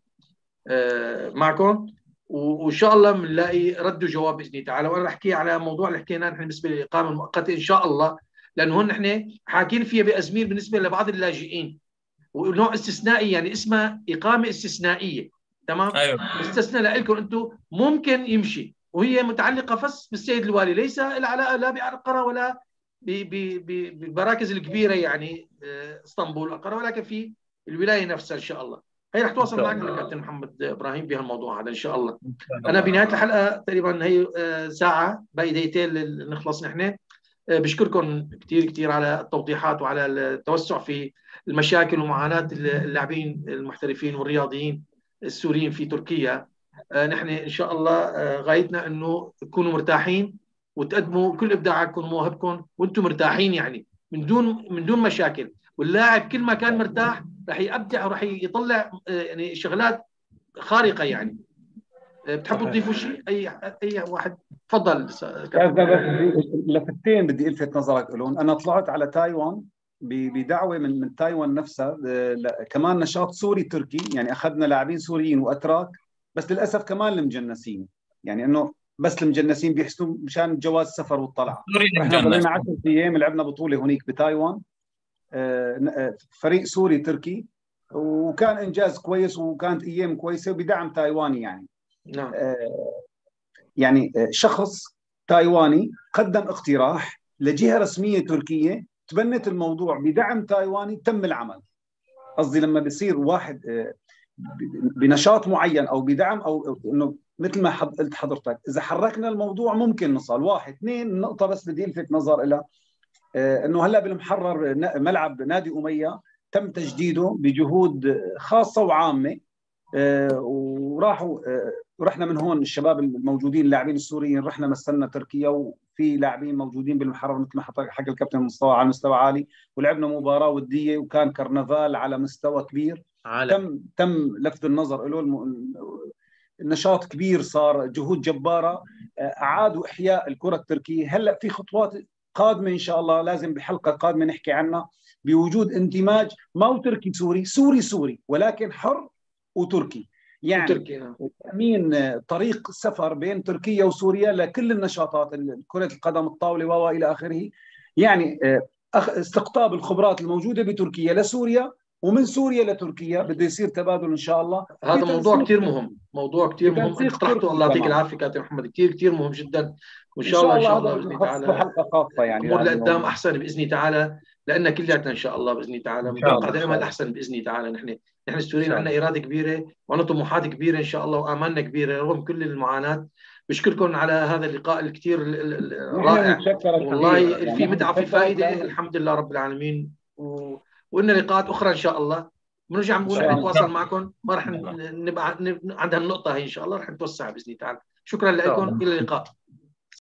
معكم، وان شاء الله بنلاقي رد وجواب باذن الله تعالى. وانا احكي على موضوع اللي حكيناه نحن بالنسبه للاقامه المؤقته ان شاء الله، لانه هون نحن حاكين فيها بازمير بالنسبه لبعض اللاجئين، ونوع استثنائي، يعني اسمها اقامه استثنائيه. تمام، ايوه مستثنى لكم انتم، ممكن يمشي، وهي متعلقه بس بالسيد الوالي، ليس لها علاقه لا بأنقرة ولا بالمراكز الكبيره يعني اسطنبول أنقرة، ولكن في الولايه نفسها ان شاء الله. هي رح تواصل معك الكابتن محمد ابراهيم بهالموضوع هذا ان شاء الله. انا بنهايه الحلقه تقريبا هي ساعه باقي دقيقتين نخلص نحن. بشكركم كثير كثير على التوضيحات وعلى التوسع في المشاكل ومعاناه اللاعبين المحترفين والرياضيين السوريين في تركيا. نحن ان شاء الله غايتنا انه تكونوا مرتاحين وتقدموا كل ابداعاتكم ومواهبكم وانتم مرتاحين، يعني من دون من دون مشاكل. واللاعب كل ما كان مرتاح رح يبدع ورح يطلع يعني شغلات خارقه. يعني بتحبوا تضيفوا شيء؟ اي اي واحد تفضل. لفتين بدي الفت نظرك لهم. انا طلعت على تايوان بدعوه من من تايوان نفسها، كمان نشاط سوري تركي، يعني اخذنا لاعبين سوريين واتراك، بس للاسف كمان المجنسين، يعني انه بس المجنسين بيحسوا مشان جواز السفر والطلعه. احنا ضلينا عشرة ايام لعبنا بطوله هنيك بتايوان، فريق سوري تركي، وكان انجاز كويس وكانت ايام كويسه بدعم تايواني. يعني نعم. يعني شخص تايواني قدم اقتراح لجهه رسميه تركيه، تبنت الموضوع بدعم تايواني، تم العمل. قصدي لما بيصير واحد بنشاط معين او بدعم او انه مثل ما قلت حضرتك، اذا حركنا الموضوع ممكن نصل. واحد اثنين نقطه بس بدي الفت نظر لها، انه هلا بالمحرر ملعب نادي اميه تم تجديده بجهود خاصه وعامه، وراحوا ورحنا من هون الشباب الموجودين اللاعبين السوريين رحنا مثلنا تركيا، وفي لاعبين موجودين بالمحرر مثل ما حكى الكابتن مصطفى على مستوى عالي، ولعبنا مباراه وديه وكان كرنفال على مستوى كبير عالم. تم تم لفت النظر له الم... النشاط كبير صار، جهود جباره، اعادوا احياء الكره التركيه. هلا في خطوات قادمه ان شاء الله لازم بحلقه قادمه نحكي عنها، بوجود اندماج ما هو تركي سوري، سوري سوري ولكن حر وتركي، يعني تأمين طريق سفر بين تركيا وسوريا لكل النشاطات، كرة القدم، الطاولة وإلى آخره. يعني استقطاب الخبرات الموجودة بتركيا لسوريا، ومن سوريا لتركيا بده يصير تبادل ان شاء الله. هذا موضوع كثير مهم، موضوع كثير مهم انت طرحته، الله يعطيك العافيه كابتن محمد، كثير كثير مهم جدا، وان شاء الله ان شاء الله باذن الله تعالى حلقه خاصه يعني الامور لقدام احسن باذن الله تعالى، لان كلياتنا ان شاء الله باذن الله تعالى متوقع دائما الاحسن باذن الله تعالى. نحن نحن السوريين عندنا اراده كبيره وعندنا طموحات كبيره ان شاء الله وامالنا كبيره رغم كل المعاناه. بشكركم على هذا اللقاء الكثير رائع والله، في متعه في فائده الحمد لله رب العالمين، و... وإن لقاءات أخرى إن شاء الله بنرجع بنقول نتواصل معكم، ما رح نبقى عند هالنقطة هي إن شاء الله رح نتوسع بإذن الله تعالى. شكرا لكم، إلى اللقاء.